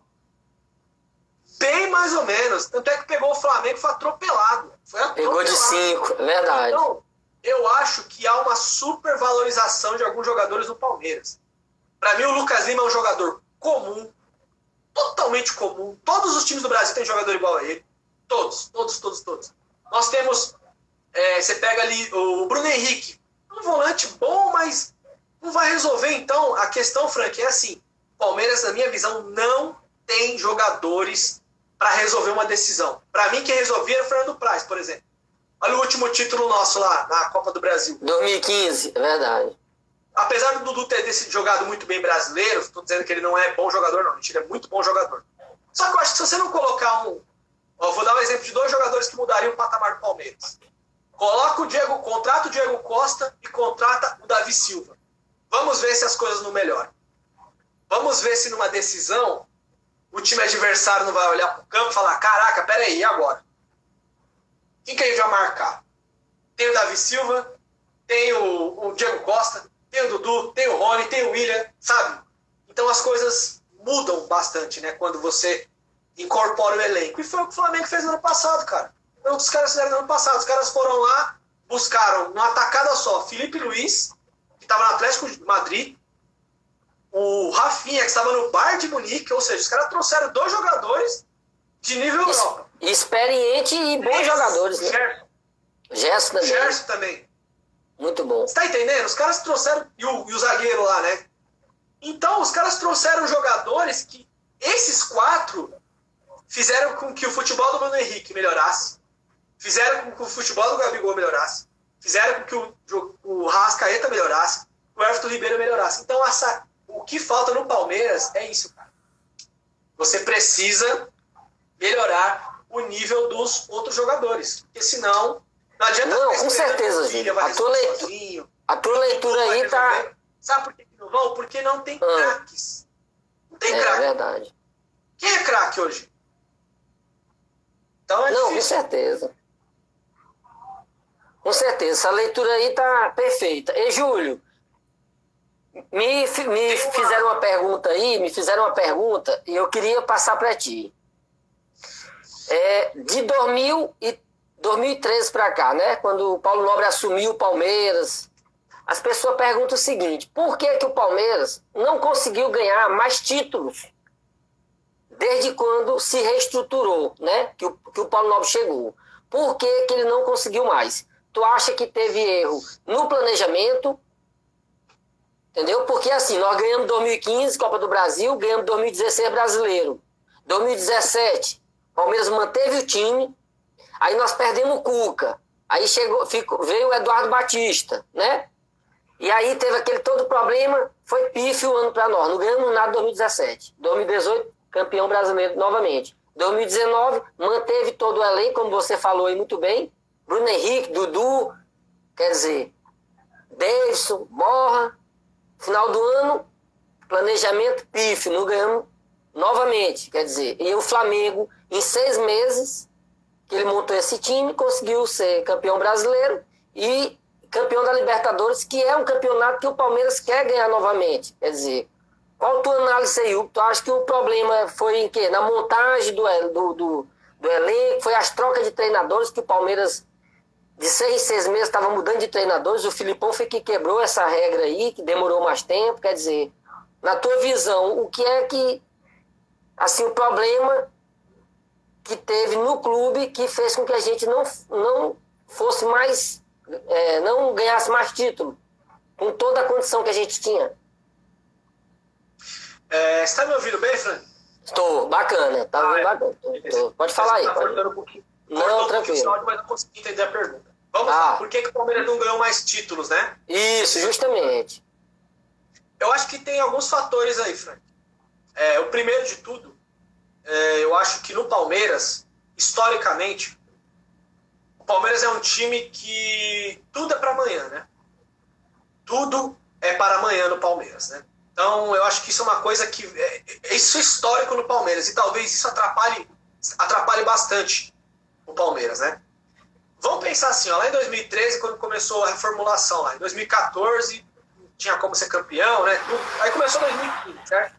Bem mais ou menos. Tanto é que pegou o Flamengo e foi atropelado. Pegou de 5, é verdade. Então, eu acho que há uma supervalorização de alguns jogadores no Palmeiras. Para mim, o Lucas Lima é um jogador comum, totalmente comum. Todos os times do Brasil têm jogador igual a ele. Todos. Nós temos, você pega ali o Bruno Henrique, um volante bom, mas não vai resolver. Então, a questão, Frank, é assim, o Palmeiras, na minha visão, não tem jogadores para resolver uma decisão. Para mim, quem resolvia era o Fernando Praz, por exemplo. Olha o último título nosso lá, na Copa do Brasil. 2015, é verdade. Apesar do Dudu ter jogado muito bem brasileiro, estou dizendo que ele não é bom jogador, não. Ele é muito bom jogador. Só que eu acho que se você não colocar vou dar um exemplo de 2 jogadores que mudariam o patamar do Palmeiras. Contrata o Diego Costa e contrata o Davi Silva. Vamos ver se as coisas não melhoram. Vamos ver se numa decisão o time adversário não vai olhar para o campo e falar: caraca, peraí, e agora? Quem que a gente vai marcar? Tem o Davi Silva, tem o Diego Costa, tem o Dudu, tem o Rony, tem o William, sabe? Então as coisas mudam bastante, né? Quando você incorpora o elenco. E foi o que o Flamengo fez no ano passado, cara. Foi o que os caras fizeram no ano passado. Os caras foram lá, buscaram numa tacada só Felipe Luiz, que estava no Atlético de Madrid, o Rafinha, que estava no Bayern de Munique, ou seja, os caras trouxeram 2 jogadores de nível Europa. Experiente e bons jogadores, né? Gerson também. Muito bom. Você tá entendendo? Os caras trouxeram... E o zagueiro lá, né? Então, os caras trouxeram jogadores que... Esses 4 fizeram com que o futebol do Bruno Henrique melhorasse. Fizeram com que o futebol do Gabigol melhorasse. fizeram com que o Arrascaeta melhorasse, o Everton Ribeiro melhorasse. Então, o que falta no Palmeiras é isso, cara. Você precisa melhorar o nível dos outros jogadores. Porque senão, não adianta... Não, com certeza, Júlio. A tua leitura aí tá... Sabe por que não vão? Porque não tem craques. Não tem craque. É verdade. Quem é craque hoje? Então não, difícil. Com certeza. Com certeza. Essa leitura aí tá perfeita. E, Júlio, me fizeram uma pergunta aí, e eu queria passar para ti. De 2013 para cá, né? Quando o Paulo Nobre assumiu o Palmeiras, as pessoas perguntam o seguinte: por que o Palmeiras não conseguiu ganhar mais títulos desde quando se reestruturou, né? Que o Paulo Nobre chegou? Por que ele não conseguiu mais? Tu acha que teve erro no planejamento? Entendeu? Porque assim, nós ganhamos 2015 Copa do Brasil, ganhamos 2016 Brasileiro. 2017, Palmeiras manteve o time, aí nós perdemos o Cuca. Aí veio o Eduardo Batista, né? E aí teve aquele todo problema, foi pífio o ano para nós. Não ganhamos nada em 2017. 2018, campeão brasileiro novamente. 2019, manteve todo o elenco, como você falou aí muito bem. Bruno Henrique, Dudu, quer dizer, Davidson, Borra. Final do ano, planejamento pífio, não ganhamos novamente. Quer dizer, e o Flamengo, em 6 meses que ele montou esse time, conseguiu ser campeão brasileiro e campeão da Libertadores, que é um campeonato que o Palmeiras quer ganhar novamente. Quer dizer, qual a tua análise aí, Hugo? Tu acha que o problema foi em quê? Na montagem do elenco, foi as trocas de treinadores que o Palmeiras... De 6 em 6 meses estava mudando de treinadores. O Filipão foi que quebrou essa regra aí, que demorou mais tempo. Quer dizer, na tua visão, o que é que, assim, o problema que teve no clube que fez com que a gente não fosse mais, não ganhasse mais título, com toda a condição que a gente tinha? Você está me ouvindo bem, Fran? Estou, bacana. Tá bacana. Pode falar aí. Não, tranquilo. Mas não consegui entender a pergunta. Vamos lá. Por que o Palmeiras não ganhou mais títulos, né? Isso, justamente. Eu acho que tem alguns fatores aí, Frank. O primeiro de tudo, eu acho que no Palmeiras, historicamente, o Palmeiras é um time que tudo é para amanhã, né? Tudo é para amanhã no Palmeiras, né? Então, eu acho que isso é uma coisa que... isso é histórico no Palmeiras e talvez isso atrapalhe bastante o Palmeiras, né? Vamos pensar assim, ó, lá em 2013, quando começou a reformulação, lá em 2014, tinha como ser campeão, né? Aí começou 2015, certo?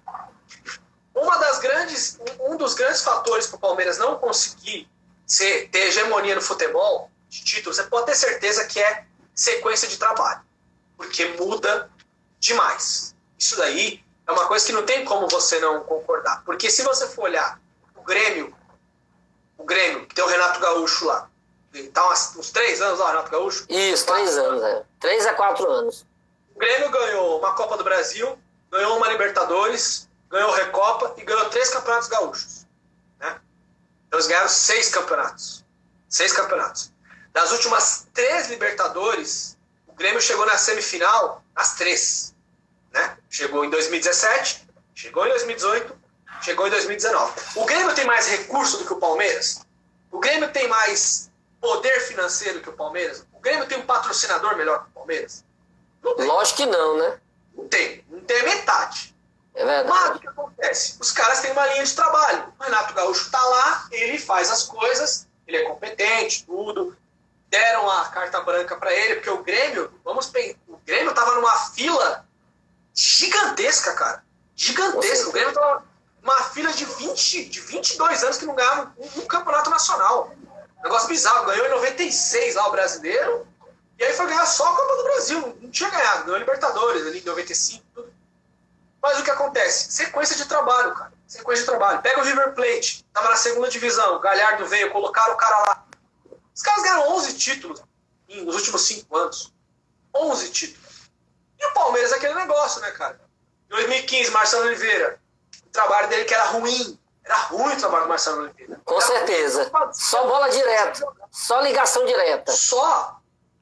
Um dos grandes fatores para o Palmeiras não conseguir ter hegemonia no futebol, de título, você pode ter certeza que é sequência de trabalho, porque muda demais. Isso daí é uma coisa que não tem como você não concordar, porque se você for olhar o Grêmio, que tem o Renato Gaúcho lá. Tá uns 3 anos lá, o Renato Gaúcho? Isso, 3 anos, 3 a 4 anos. O Grêmio ganhou uma Copa do Brasil, ganhou uma Libertadores, ganhou Recopa e ganhou 3 campeonatos gaúchos. Né? Então eles ganharam 6 campeonatos. 6 campeonatos. Das últimas 3 Libertadores, o Grêmio chegou na semifinal as 3. Né? Chegou em 2017, chegou em 2018, chegou em 2019. O Grêmio tem mais recurso do que o Palmeiras? O Grêmio tem mais poder financeiro que o Palmeiras? O Grêmio tem um patrocinador melhor que o Palmeiras? Não tem. Lógico que não, né? Não tem metade. É verdade. Mas o que acontece? Os caras têm uma linha de trabalho. O Renato Gaúcho tá lá, ele faz as coisas, ele é competente, tudo. Deram a carta branca para ele, porque o Grêmio tava numa fila gigantesca, cara. Gigantesca. O Grêmio tava uma fila de 22 anos que não ganhava um campeonato nacional. Negócio bizarro. Ganhou em 96 lá o Brasileiro, e aí foi ganhar só a Copa do Brasil. Não tinha ganhado. Ganhou Libertadores ali em 95, tudo. Mas o que acontece? Sequência de trabalho, cara. Sequência de trabalho. Pega o River Plate. Tava na 2ª divisão. O Galhardo veio, colocaram o cara lá. Os caras ganharam 11 títulos nos últimos 5 anos. 11 títulos. E o Palmeiras é aquele negócio, né, cara? Em 2015, Marcelo Oliveira. O trabalho dele que era ruim. Era ruim o trabalho do Marcelo Oliveira. Com certeza. Só bola direta. Só ligação direta. Só.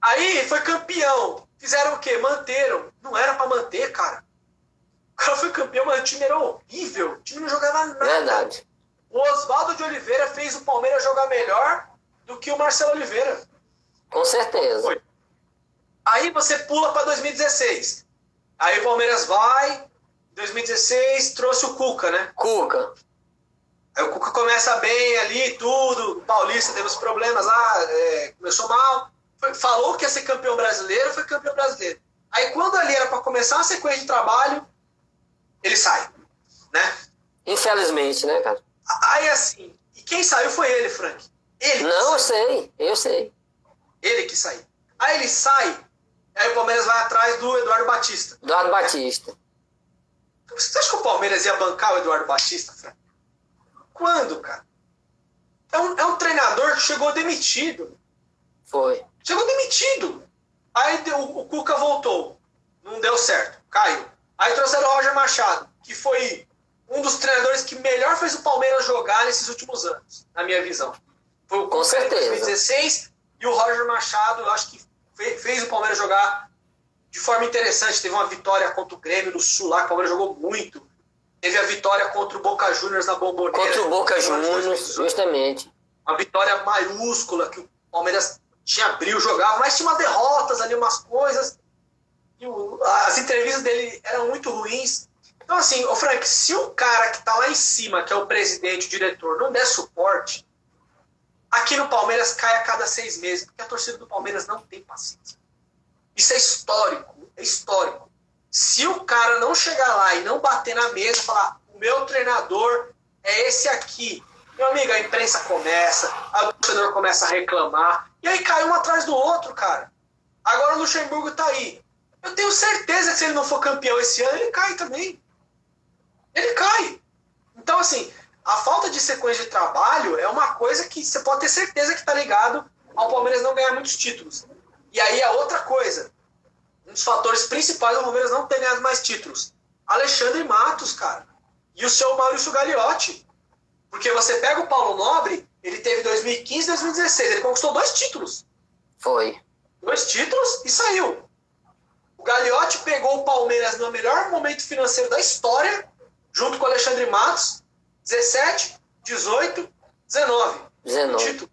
Aí foi campeão. Fizeram o quê? Manteram. Não era pra manter, cara. O cara foi campeão, mas o time era horrível. O time não jogava nada. Verdade. O Oswaldo de Oliveira fez o Palmeiras jogar melhor do que o Marcelo Oliveira. Com certeza. Foi. Aí você pula para 2016. Aí o Palmeiras vai. 2016 trouxe o Cuca, né? Cuca. Aí o Cuca começa bem ali, tudo. O Paulista teve os problemas lá, começou mal. Falou que ia ser campeão brasileiro, foi campeão brasileiro. Aí quando ali era para começar uma sequência de trabalho, ele sai, né? Infelizmente, né, cara? Aí assim, e quem saiu foi ele, Frank. Ele. Não, eu sei. Ele que saiu. Aí ele sai, aí o Palmeiras vai atrás do Eduardo Batista. Eduardo Batista. Você acha que o Palmeiras ia bancar o Eduardo Batista, Frank? Quando, cara? É um treinador que chegou demitido. Foi. Chegou demitido. Aí o Cuca voltou. Não deu certo. Caiu. Aí trouxeram o Roger Machado, que foi um dos treinadores que melhor fez o Palmeiras jogar nesses últimos anos, na minha visão. Foi o Cuca em 2016 e o Roger Machado, eu acho que fez o Palmeiras jogar de forma interessante. Teve uma vitória contra o Grêmio no Sul lá, que o Palmeiras jogou muito. Teve a vitória contra o Boca Juniors na Bomboneira. Contra o Boca Juniors, justamente. Uma vitória maiúscula, que o Palmeiras tinha abriu, jogava, mas tinha umas derrotas ali, umas coisas. E as entrevistas dele eram muito ruins. Então, assim, ô Frank, se o cara que tá lá em cima, que é o presidente, o diretor, não der suporte, aqui no Palmeiras cai a cada 6 meses, porque a torcida do Palmeiras não tem paciência. Isso é histórico, é histórico. Se o cara não chegar lá e não bater na mesa e falar, o meu treinador é esse aqui, meu amigo, a imprensa começa, o torcedor começa a reclamar, e aí cai um atrás do outro, cara. Agora o Luxemburgo tá aí. Eu tenho certeza que se ele não for campeão esse ano, ele cai também. Ele cai. Então, assim, a falta de sequência de trabalho é uma coisa que você pode ter certeza que está ligado ao Palmeiras não ganhar muitos títulos. E aí a outra coisa, um dos fatores principais do Palmeiras não ter ganhado mais títulos, Alexandre Matos, cara, e o seu Maurício Gagliotti. Porque você pega o Paulo Nobre, ele teve 2015 e 2016, ele conquistou 2 títulos. Foi. 2 títulos e saiu. O Gagliotti pegou o Palmeiras no melhor momento financeiro da história, junto com o Alexandre Matos, 17, 18, 19. Um título.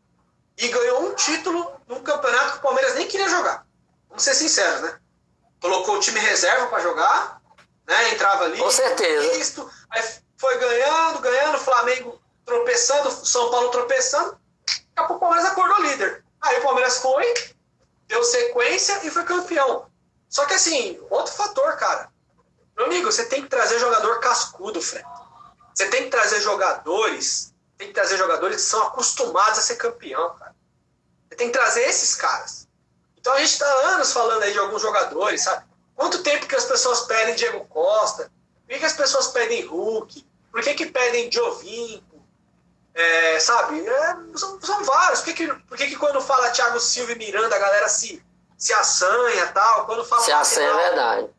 E ganhou um título num campeonato que o Palmeiras nem queria jogar. Vamos ser sinceros, né? Colocou o time reserva para jogar, né? Entrava ali. Com certeza. Aí foi ganhando, Flamengo tropeçando, São Paulo tropeçando. Daqui a pouco o Palmeiras acordou líder. Aí o Palmeiras foi, deu sequência e foi campeão. Só que assim, outro fator, cara. Meu amigo, você tem que trazer jogador cascudo, Fred. Você tem que trazer jogadores que são acostumados a ser campeão, cara. Você tem que trazer esses caras. Então a gente está há anos falando aí de alguns jogadores, sabe? Quanto tempo que as pessoas pedem Diego Costa? Por que as pessoas pedem Hulk? Por que pedem Giovinco? Sabe? São vários. Por que quando fala Thiago Silva e Miranda a galera se assanha e tal? Quando fala se assanha é verdade.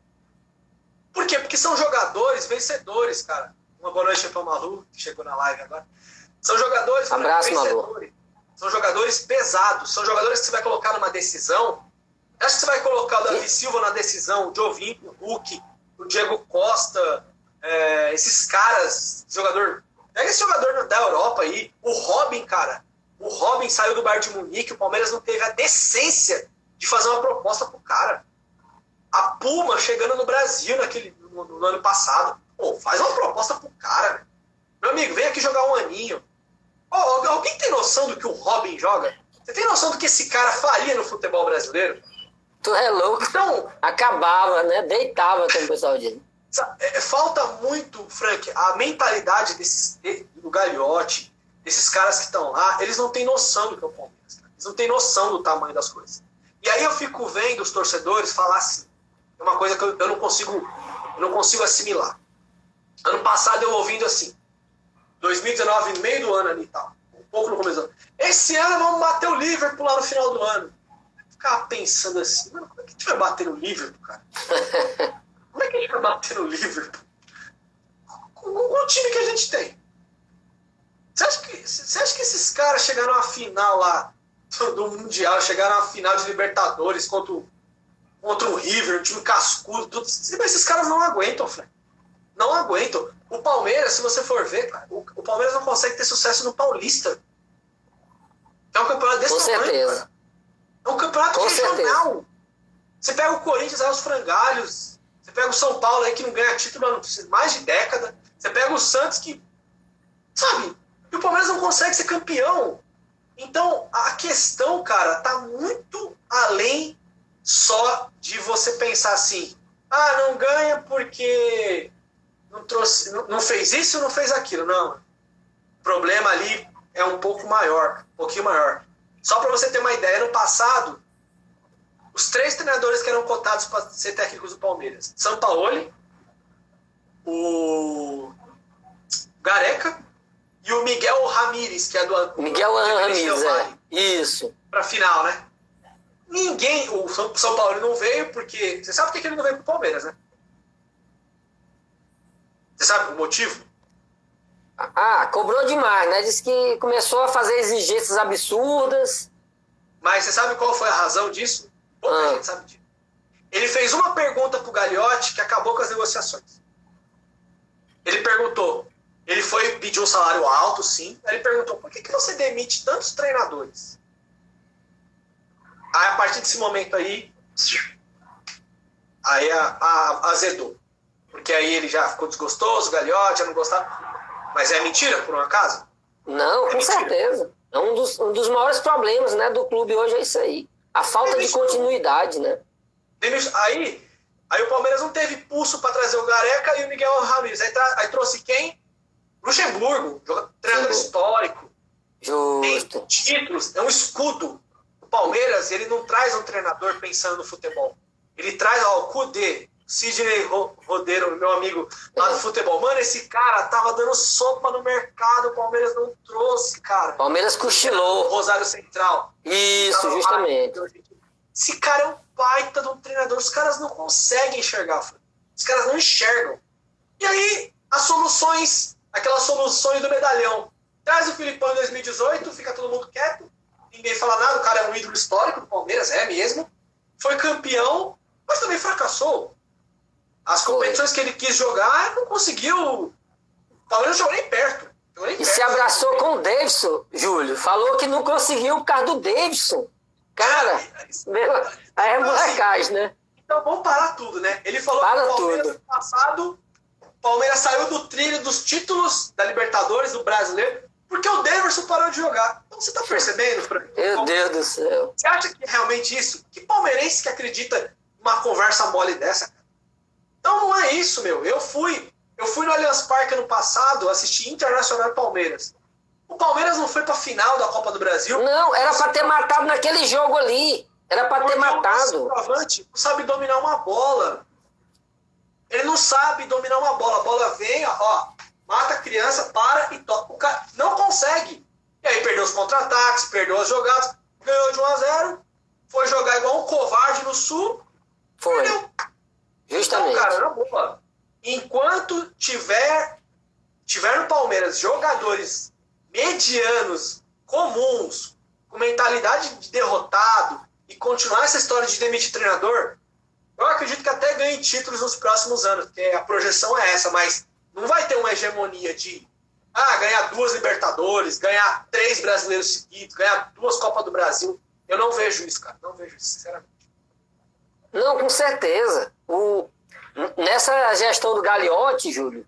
Por quê? Porque são jogadores vencedores, cara. Uma boa noite para o Malu, que chegou na live agora. São jogadores Abraço, vencedores. Malu. São jogadores pesados. São jogadores que você vai colocar numa decisão. Acho que você vai colocar o Davi Silva na decisão, o Giovinco, o Hulk, o Diego Costa, esses caras, jogador. Pega esse jogador da Europa aí. O Robin, cara. O Robin saiu do Bayern de Munique. O Palmeiras não teve a decência de fazer uma proposta pro cara. A Puma chegando no Brasil no ano passado. Pô, faz uma proposta pro cara, né? Meu amigo, vem aqui jogar um aninho. Alguém tem noção do que o Robin joga? Você tem noção do que esse cara faria no futebol brasileiro? Tu é louco. Então, acabava, né? Deitava, como o pessoal diz. Falta muito, Frank, a mentalidade do Gagliotti, desses caras que estão lá, eles não têm noção do que é o Palmeiras. Eles não têm noção do tamanho das coisas. E aí eu fico vendo os torcedores falar assim, é uma coisa que eu não consigo assimilar. Ano passado eu ouvindo assim, 2019, no meio do ano ali e tal, um pouco no começo do ano, esse ano vamos bater o Liverpool lá no final do ano. Eu ficava pensando assim, mano, como é que a gente vai bater no Liverpool, cara? Como é que a gente vai bater no Liverpool? Com o time que a gente tem. Você acha que esses caras chegaram à final lá do Mundial, chegaram à final de Libertadores contra o River, um time cascudo, tudo. Esses caras não aguentam, Fred. Não aguentam. O Palmeiras, se você for ver, cara, o Palmeiras não consegue ter sucesso no Paulista. É um campeonato desse tamanho. Com certeza. É um campeonato com regional. Certeza. Você pega o Corinthians, aí os frangalhos. Você pega o São Paulo aí que não ganha título há mais de década. Você pega o Santos que... Sabe? E o Palmeiras não consegue ser campeão. Então, a questão, cara, tá muito além só de você pensar assim, não ganha porque não fez isso, não fez aquilo. Não. O problema ali é um pouquinho maior. Só para você ter uma ideia, no passado, os 3 treinadores que eram cotados para ser técnicos do Palmeiras, Sampaoli, o Gareca e o Miguel Ramírez, que é do Miguel Ramírez, isso. Para final, né? O São Paulo não veio porque... Você sabe por que ele não veio pro Palmeiras, né? Você sabe o motivo? Cobrou demais, né? Disse que começou a fazer exigências absurdas. Mas você sabe qual foi a razão disso? Pouca gente sabe disso. Ele fez uma pergunta pro Gagliotti que acabou com as negociações. Ele perguntou... Ele foi pedir um salário alto, sim. Aí ele perguntou, por que você demite tantos treinadores? Aí, a partir desse momento aí azedou. Porque aí ele já ficou desgostoso, o Gagliotti já não gostava. Mas é mentira, por um acaso? Não, com certeza. É um dos maiores problemas, né, do clube hoje, é isso aí. A falta de continuidade, né? Aí o Palmeiras não teve pulso para trazer o Gareca e o Miguel Ramírez. Aí trouxe quem? Luxemburgo, treinador histórico. Justo. Tem títulos, é um escudo. O Palmeiras, ele não traz um treinador pensando no futebol. Ele traz o Kudê, Sidney Rodeiro, meu amigo lá do futebol. Mano, esse cara tava dando sopa no mercado, o Palmeiras não trouxe, cara. Palmeiras cochilou. Rosário Central. Isso, justamente. Esse cara é um baita de um treinador. Os caras não conseguem enxergar. Os caras não enxergam. E aí, aquelas soluções do medalhão. Traz o Filipão em 2018, fica todo mundo quieto, ninguém fala nada, o cara é um ídolo histórico do Palmeiras, é mesmo. Foi campeão, mas também fracassou. As competições que ele quis jogar, não conseguiu. O Palmeiras não jogou nem perto. E se abraçou com o Davidson, Júlio. Falou que não conseguiu por causa do Davidson. Cara, aí é molecagem, né? Então vamos parar tudo, né? Ele falou que o Palmeiras no passado... O Palmeiras saiu do trilho dos títulos da Libertadores, do Brasileiro, porque o Davidson parou de jogar. Então você tá percebendo, Frank? Meu Deus do céu. Você acha que é realmente isso? Que palmeirense que acredita numa conversa mole dessa? Então não é isso, meu. Eu fui no Allianz Parque ano passado, assisti Internacional e Palmeiras. O Palmeiras não foi pra final da Copa do Brasil. Não, era pra ter matado naquele jogo ali. Era pra ter matado. O centroavante não sabe dominar uma bola. Ele não sabe dominar uma bola. A bola vem, mata a criança, para e toca. O cara não consegue. E aí perdeu os contra-ataques, perdeu as jogadas, ganhou de 1-0, foi jogar igual um covarde no Sul. Foi. Perdeu. Justamente. Então, cara, na boa. Enquanto tiver no Palmeiras jogadores medianos, comuns, com mentalidade de derrotado e continuar essa história de demitir treinador, eu acredito que até ganhe títulos nos próximos anos, porque a projeção é essa, mas não vai ter uma hegemonia de ganhar 2 Libertadores, ganhar 3 brasileiros seguidos, ganhar 2 Copas do Brasil. Eu não vejo isso, cara. Não vejo isso, sinceramente. Não, com certeza. Nessa gestão do Gagliotti, Júlio...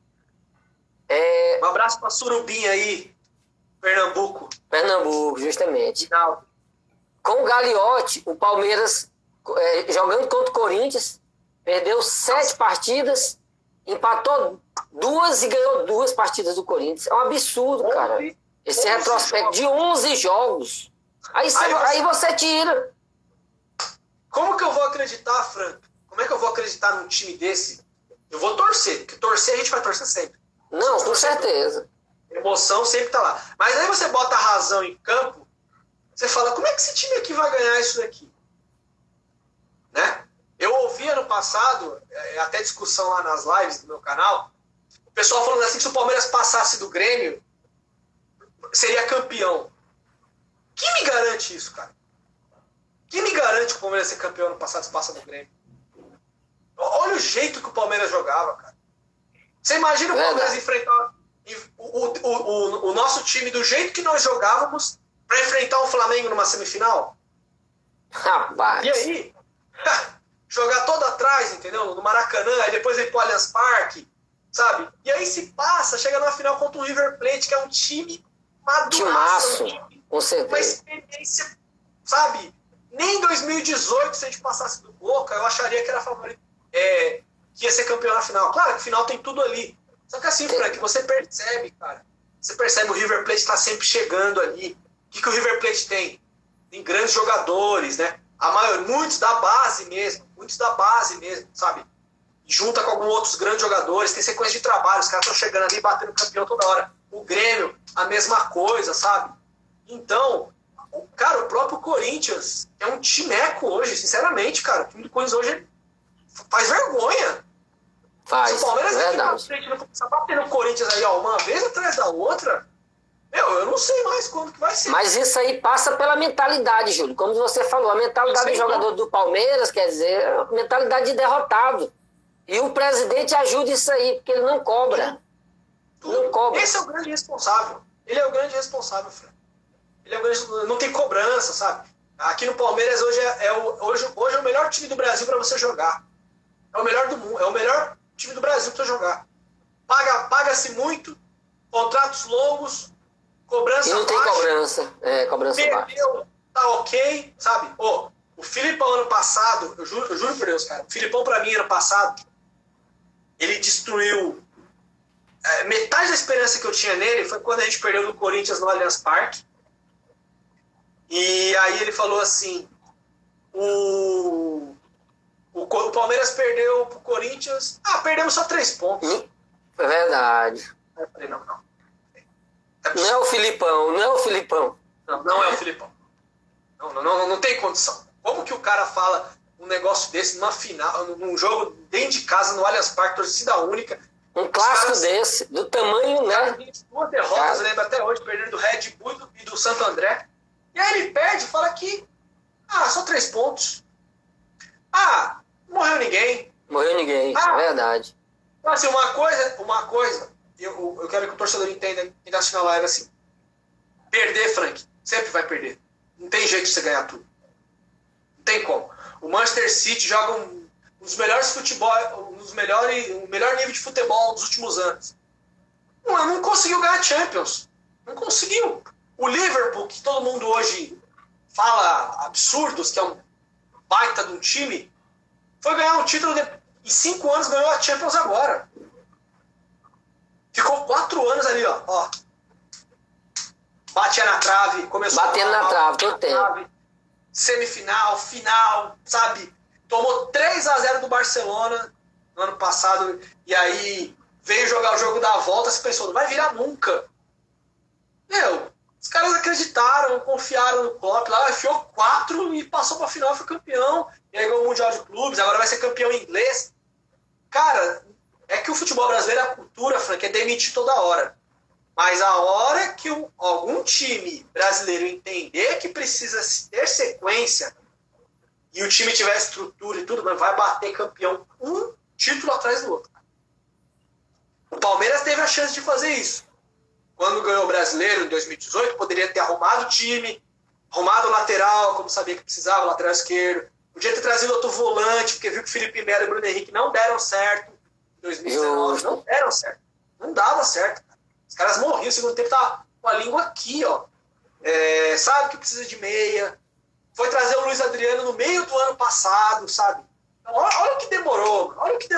Um abraço para Surubim aí, Pernambuco. Pernambuco, justamente. Com o Gagliotti, o Palmeiras, jogando contra o Corinthians, perdeu 7 partidas, empatou 2 e ganhou 2 partidas do Corinthians. É um absurdo, cara. Esse retrospecto de 11 jogos. Aí você tira. Como que eu vou acreditar, Franco? Como é que eu vou acreditar num time desse? Eu vou torcer, porque torcer a gente vai torcer sempre. Não, com certeza. A emoção sempre tá lá. Mas aí você bota a razão em campo, você fala, como é que esse time aqui vai ganhar isso daqui? Né? Eu ouvi ano passado, até discussão lá nas lives do meu canal, o pessoal falando assim que se o Palmeiras passasse do Grêmio, seria campeão. Quem me garante isso, cara? Quem me garante que o Palmeiras ia ser campeão ano passado se passa do Grêmio? Olha o jeito que o Palmeiras jogava, cara. Você imagina o Palmeiras enfrentar o nosso time do jeito que nós jogávamos para enfrentar o Flamengo numa semifinal? Rapaz. E aí, jogar todo atrás, entendeu? No Maracanã, aí depois vem pro Allianz Parque, sabe? E aí se passa, chega numa final contra o River Plate, que é um time maduraço, com certeza. Uma experiência, sabe? Nem em 2018, se a gente passasse do Boca, eu acharia que era favorito, que ia ser campeão na final. Claro que final tem tudo ali. Só que assim, Frank, você percebe, cara. Você percebe o River Plate está sempre chegando ali. O que o River Plate tem? Tem grandes jogadores, né? Muitos da base mesmo, sabe? Junta com alguns outros grandes jogadores, tem sequência de trabalho, os caras estão chegando ali, batendo campeão toda hora. O Grêmio, a mesma coisa, sabe? Então, cara, o próprio Corinthians é um timeco hoje, sinceramente, cara. O time do Corinthians hoje faz vergonha. Faz, se o Palmeiras verdade. não começar batendo o Corinthians aí, ó, uma vez atrás da outra, eu não sei mais quando que vai ser. Mas isso aí passa pela mentalidade, Júlio. Como você falou, a mentalidade do jogador do Palmeiras, quer dizer, a mentalidade de derrotado. E o presidente ajuda isso aí, porque ele não cobra. Não cobra. Esse é o grande responsável. Ele é o grande responsável, Fran. Ele é o grande, não tem cobrança, sabe? Aqui no Palmeiras hoje hoje é o melhor time do Brasil para você jogar. É o melhor do mundo, é o melhor time do Brasil para jogar. Paga-se muito, contratos longos, cobrança e não tem baixa. Cobrança baixa. Perdeu, tá ok, sabe? O Filipão ano passado, eu juro por Deus, cara, o Filipão para mim ano passado, ele destruiu metade da esperança que eu tinha nele foi quando a gente perdeu no Corinthians no Allianz Parque. E aí ele falou assim, o Palmeiras perdeu pro Corinthians, perdemos só 3 pontos. É verdade. Eu falei, não. Não é o Filipão. Não é o Filipão. Não tem condição. Como que o cara fala um negócio desse numa final, num jogo dentro de casa, no Allianz Parque, torcida única? Um clássico desse, do tamanho, né? 2 derrotas, eu lembro até hoje, perdendo do Red Bull e do Santo André. E aí ele perde e fala que só 3 pontos. Não morreu ninguém. É verdade. Então, assim, uma coisa eu quero que o torcedor entenda que na final live assim, perder, Frank, sempre vai perder. Não tem jeito de você ganhar tudo. Não tem como. O Manchester City joga um dos melhores futebol, o melhor nível de futebol dos últimos anos. Não conseguiu ganhar Champions. Não conseguiu. O Liverpool, que todo mundo hoje fala absurdos, que é um baita de um time, foi ganhar um título em 5 anos, ganhou a Champions agora. Ficou 4 anos ali, ó. Batia na trave, começou batendo na trave, todo tempo. Semifinal, final, sabe? Tomou 3-0 do Barcelona no ano passado, e aí veio jogar o jogo da volta, se pensou, não vai virar nunca. Os caras acreditaram, confiaram no Klopp lá, enfiou 4 e passou pra final, foi campeão, e aí ganhou o Mundial de Clubes, agora vai ser campeão inglês. Cara, é que o futebol brasileiro, a cultura, Frank, é demitir toda hora. Mas a hora que algum time brasileiro entender que precisa ter sequência e o time tiver estrutura e tudo, mas vai bater campeão um título atrás do outro. O Palmeiras teve a chance de fazer isso. Quando ganhou o Brasileiro em 2018, poderia ter arrumado o time, arrumado o lateral, como sabia que precisava, o lateral esquerdo. Podia ter trazido outro volante, porque viu que o Felipe Melo e o Bruno Henrique não deram certo em 2019. Não deram certo. Não dava certo. Os caras morriam, o segundo tempo tava com a língua aqui, ó. Sabe que precisa de meia. Foi trazer o Luiz Adriano no meio do ano passado, sabe? Então, olha o que demorou.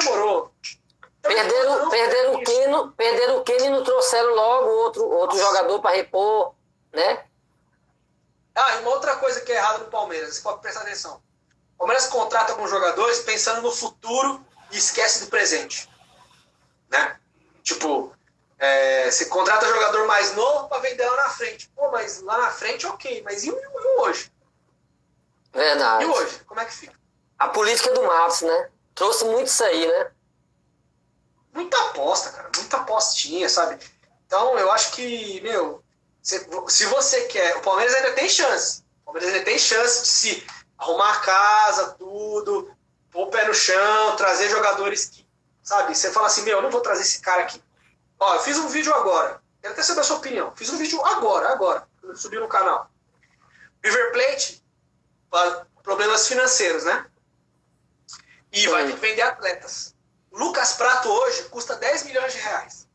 Então, perderam o Keno e não trouxeram logo outro jogador para repor, né? E uma outra coisa que é errada no Palmeiras, você pode prestar atenção. O Palmeiras contrata alguns jogadores pensando no futuro e esquece do presente. Né? Tipo, você contrata jogador mais novo para vender lá na frente. Pô, mas lá na frente, ok. Mas e o hoje? Verdade. E hoje? Como é que fica? A política do Matos, né? Trouxe muito isso aí, né? Muita aposta, cara. Muita apostinha, sabe? Então, eu acho que, Se você quer... O Palmeiras ainda tem chance. O Palmeiras ainda tem chance de se arrumar a casa, tudo, pôr o pé no chão, trazer jogadores que... Sabe? Você fala assim, eu não vou trazer esse cara aqui. Ó, eu fiz um vídeo agora. Quero até saber a sua opinião. Fiz um vídeo agora. Subiu no canal. River Plate, problemas financeiros, né? E vai ter que vender atletas. Lucas Prato hoje custa 10 milhões de reais.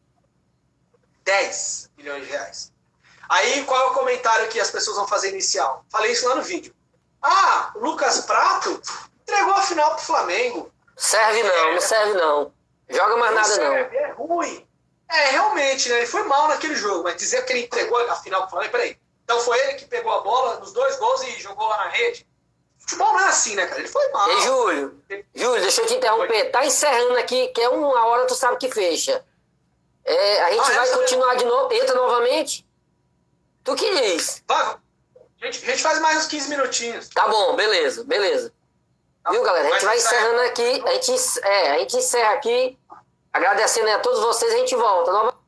10 milhões de reais. Aí, qual é o comentário que as pessoas vão fazer inicial? Falei isso lá no vídeo. O Lucas Prato entregou a final pro Flamengo. Não serve não. Joga mais nada não. É ruim. Realmente, né? Ele foi mal naquele jogo, mas dizer que ele entregou a final pro Flamengo, peraí. Então foi ele que pegou a bola nos 2 gols e jogou lá na rede? Futebol não é assim, né, cara? Ele foi mal. Ei, Júlio, deixa eu te interromper. Tá encerrando aqui, que é 1 hora, tu sabe que fecha. A gente vai continuar de novo. Entra novamente? Tu que diz? Vai. A gente faz mais uns 15 minutinhos. Tá bom, beleza. Viu, galera? A gente vai encerrando aqui. A gente encerra aqui. Agradecendo a todos vocês, a gente volta.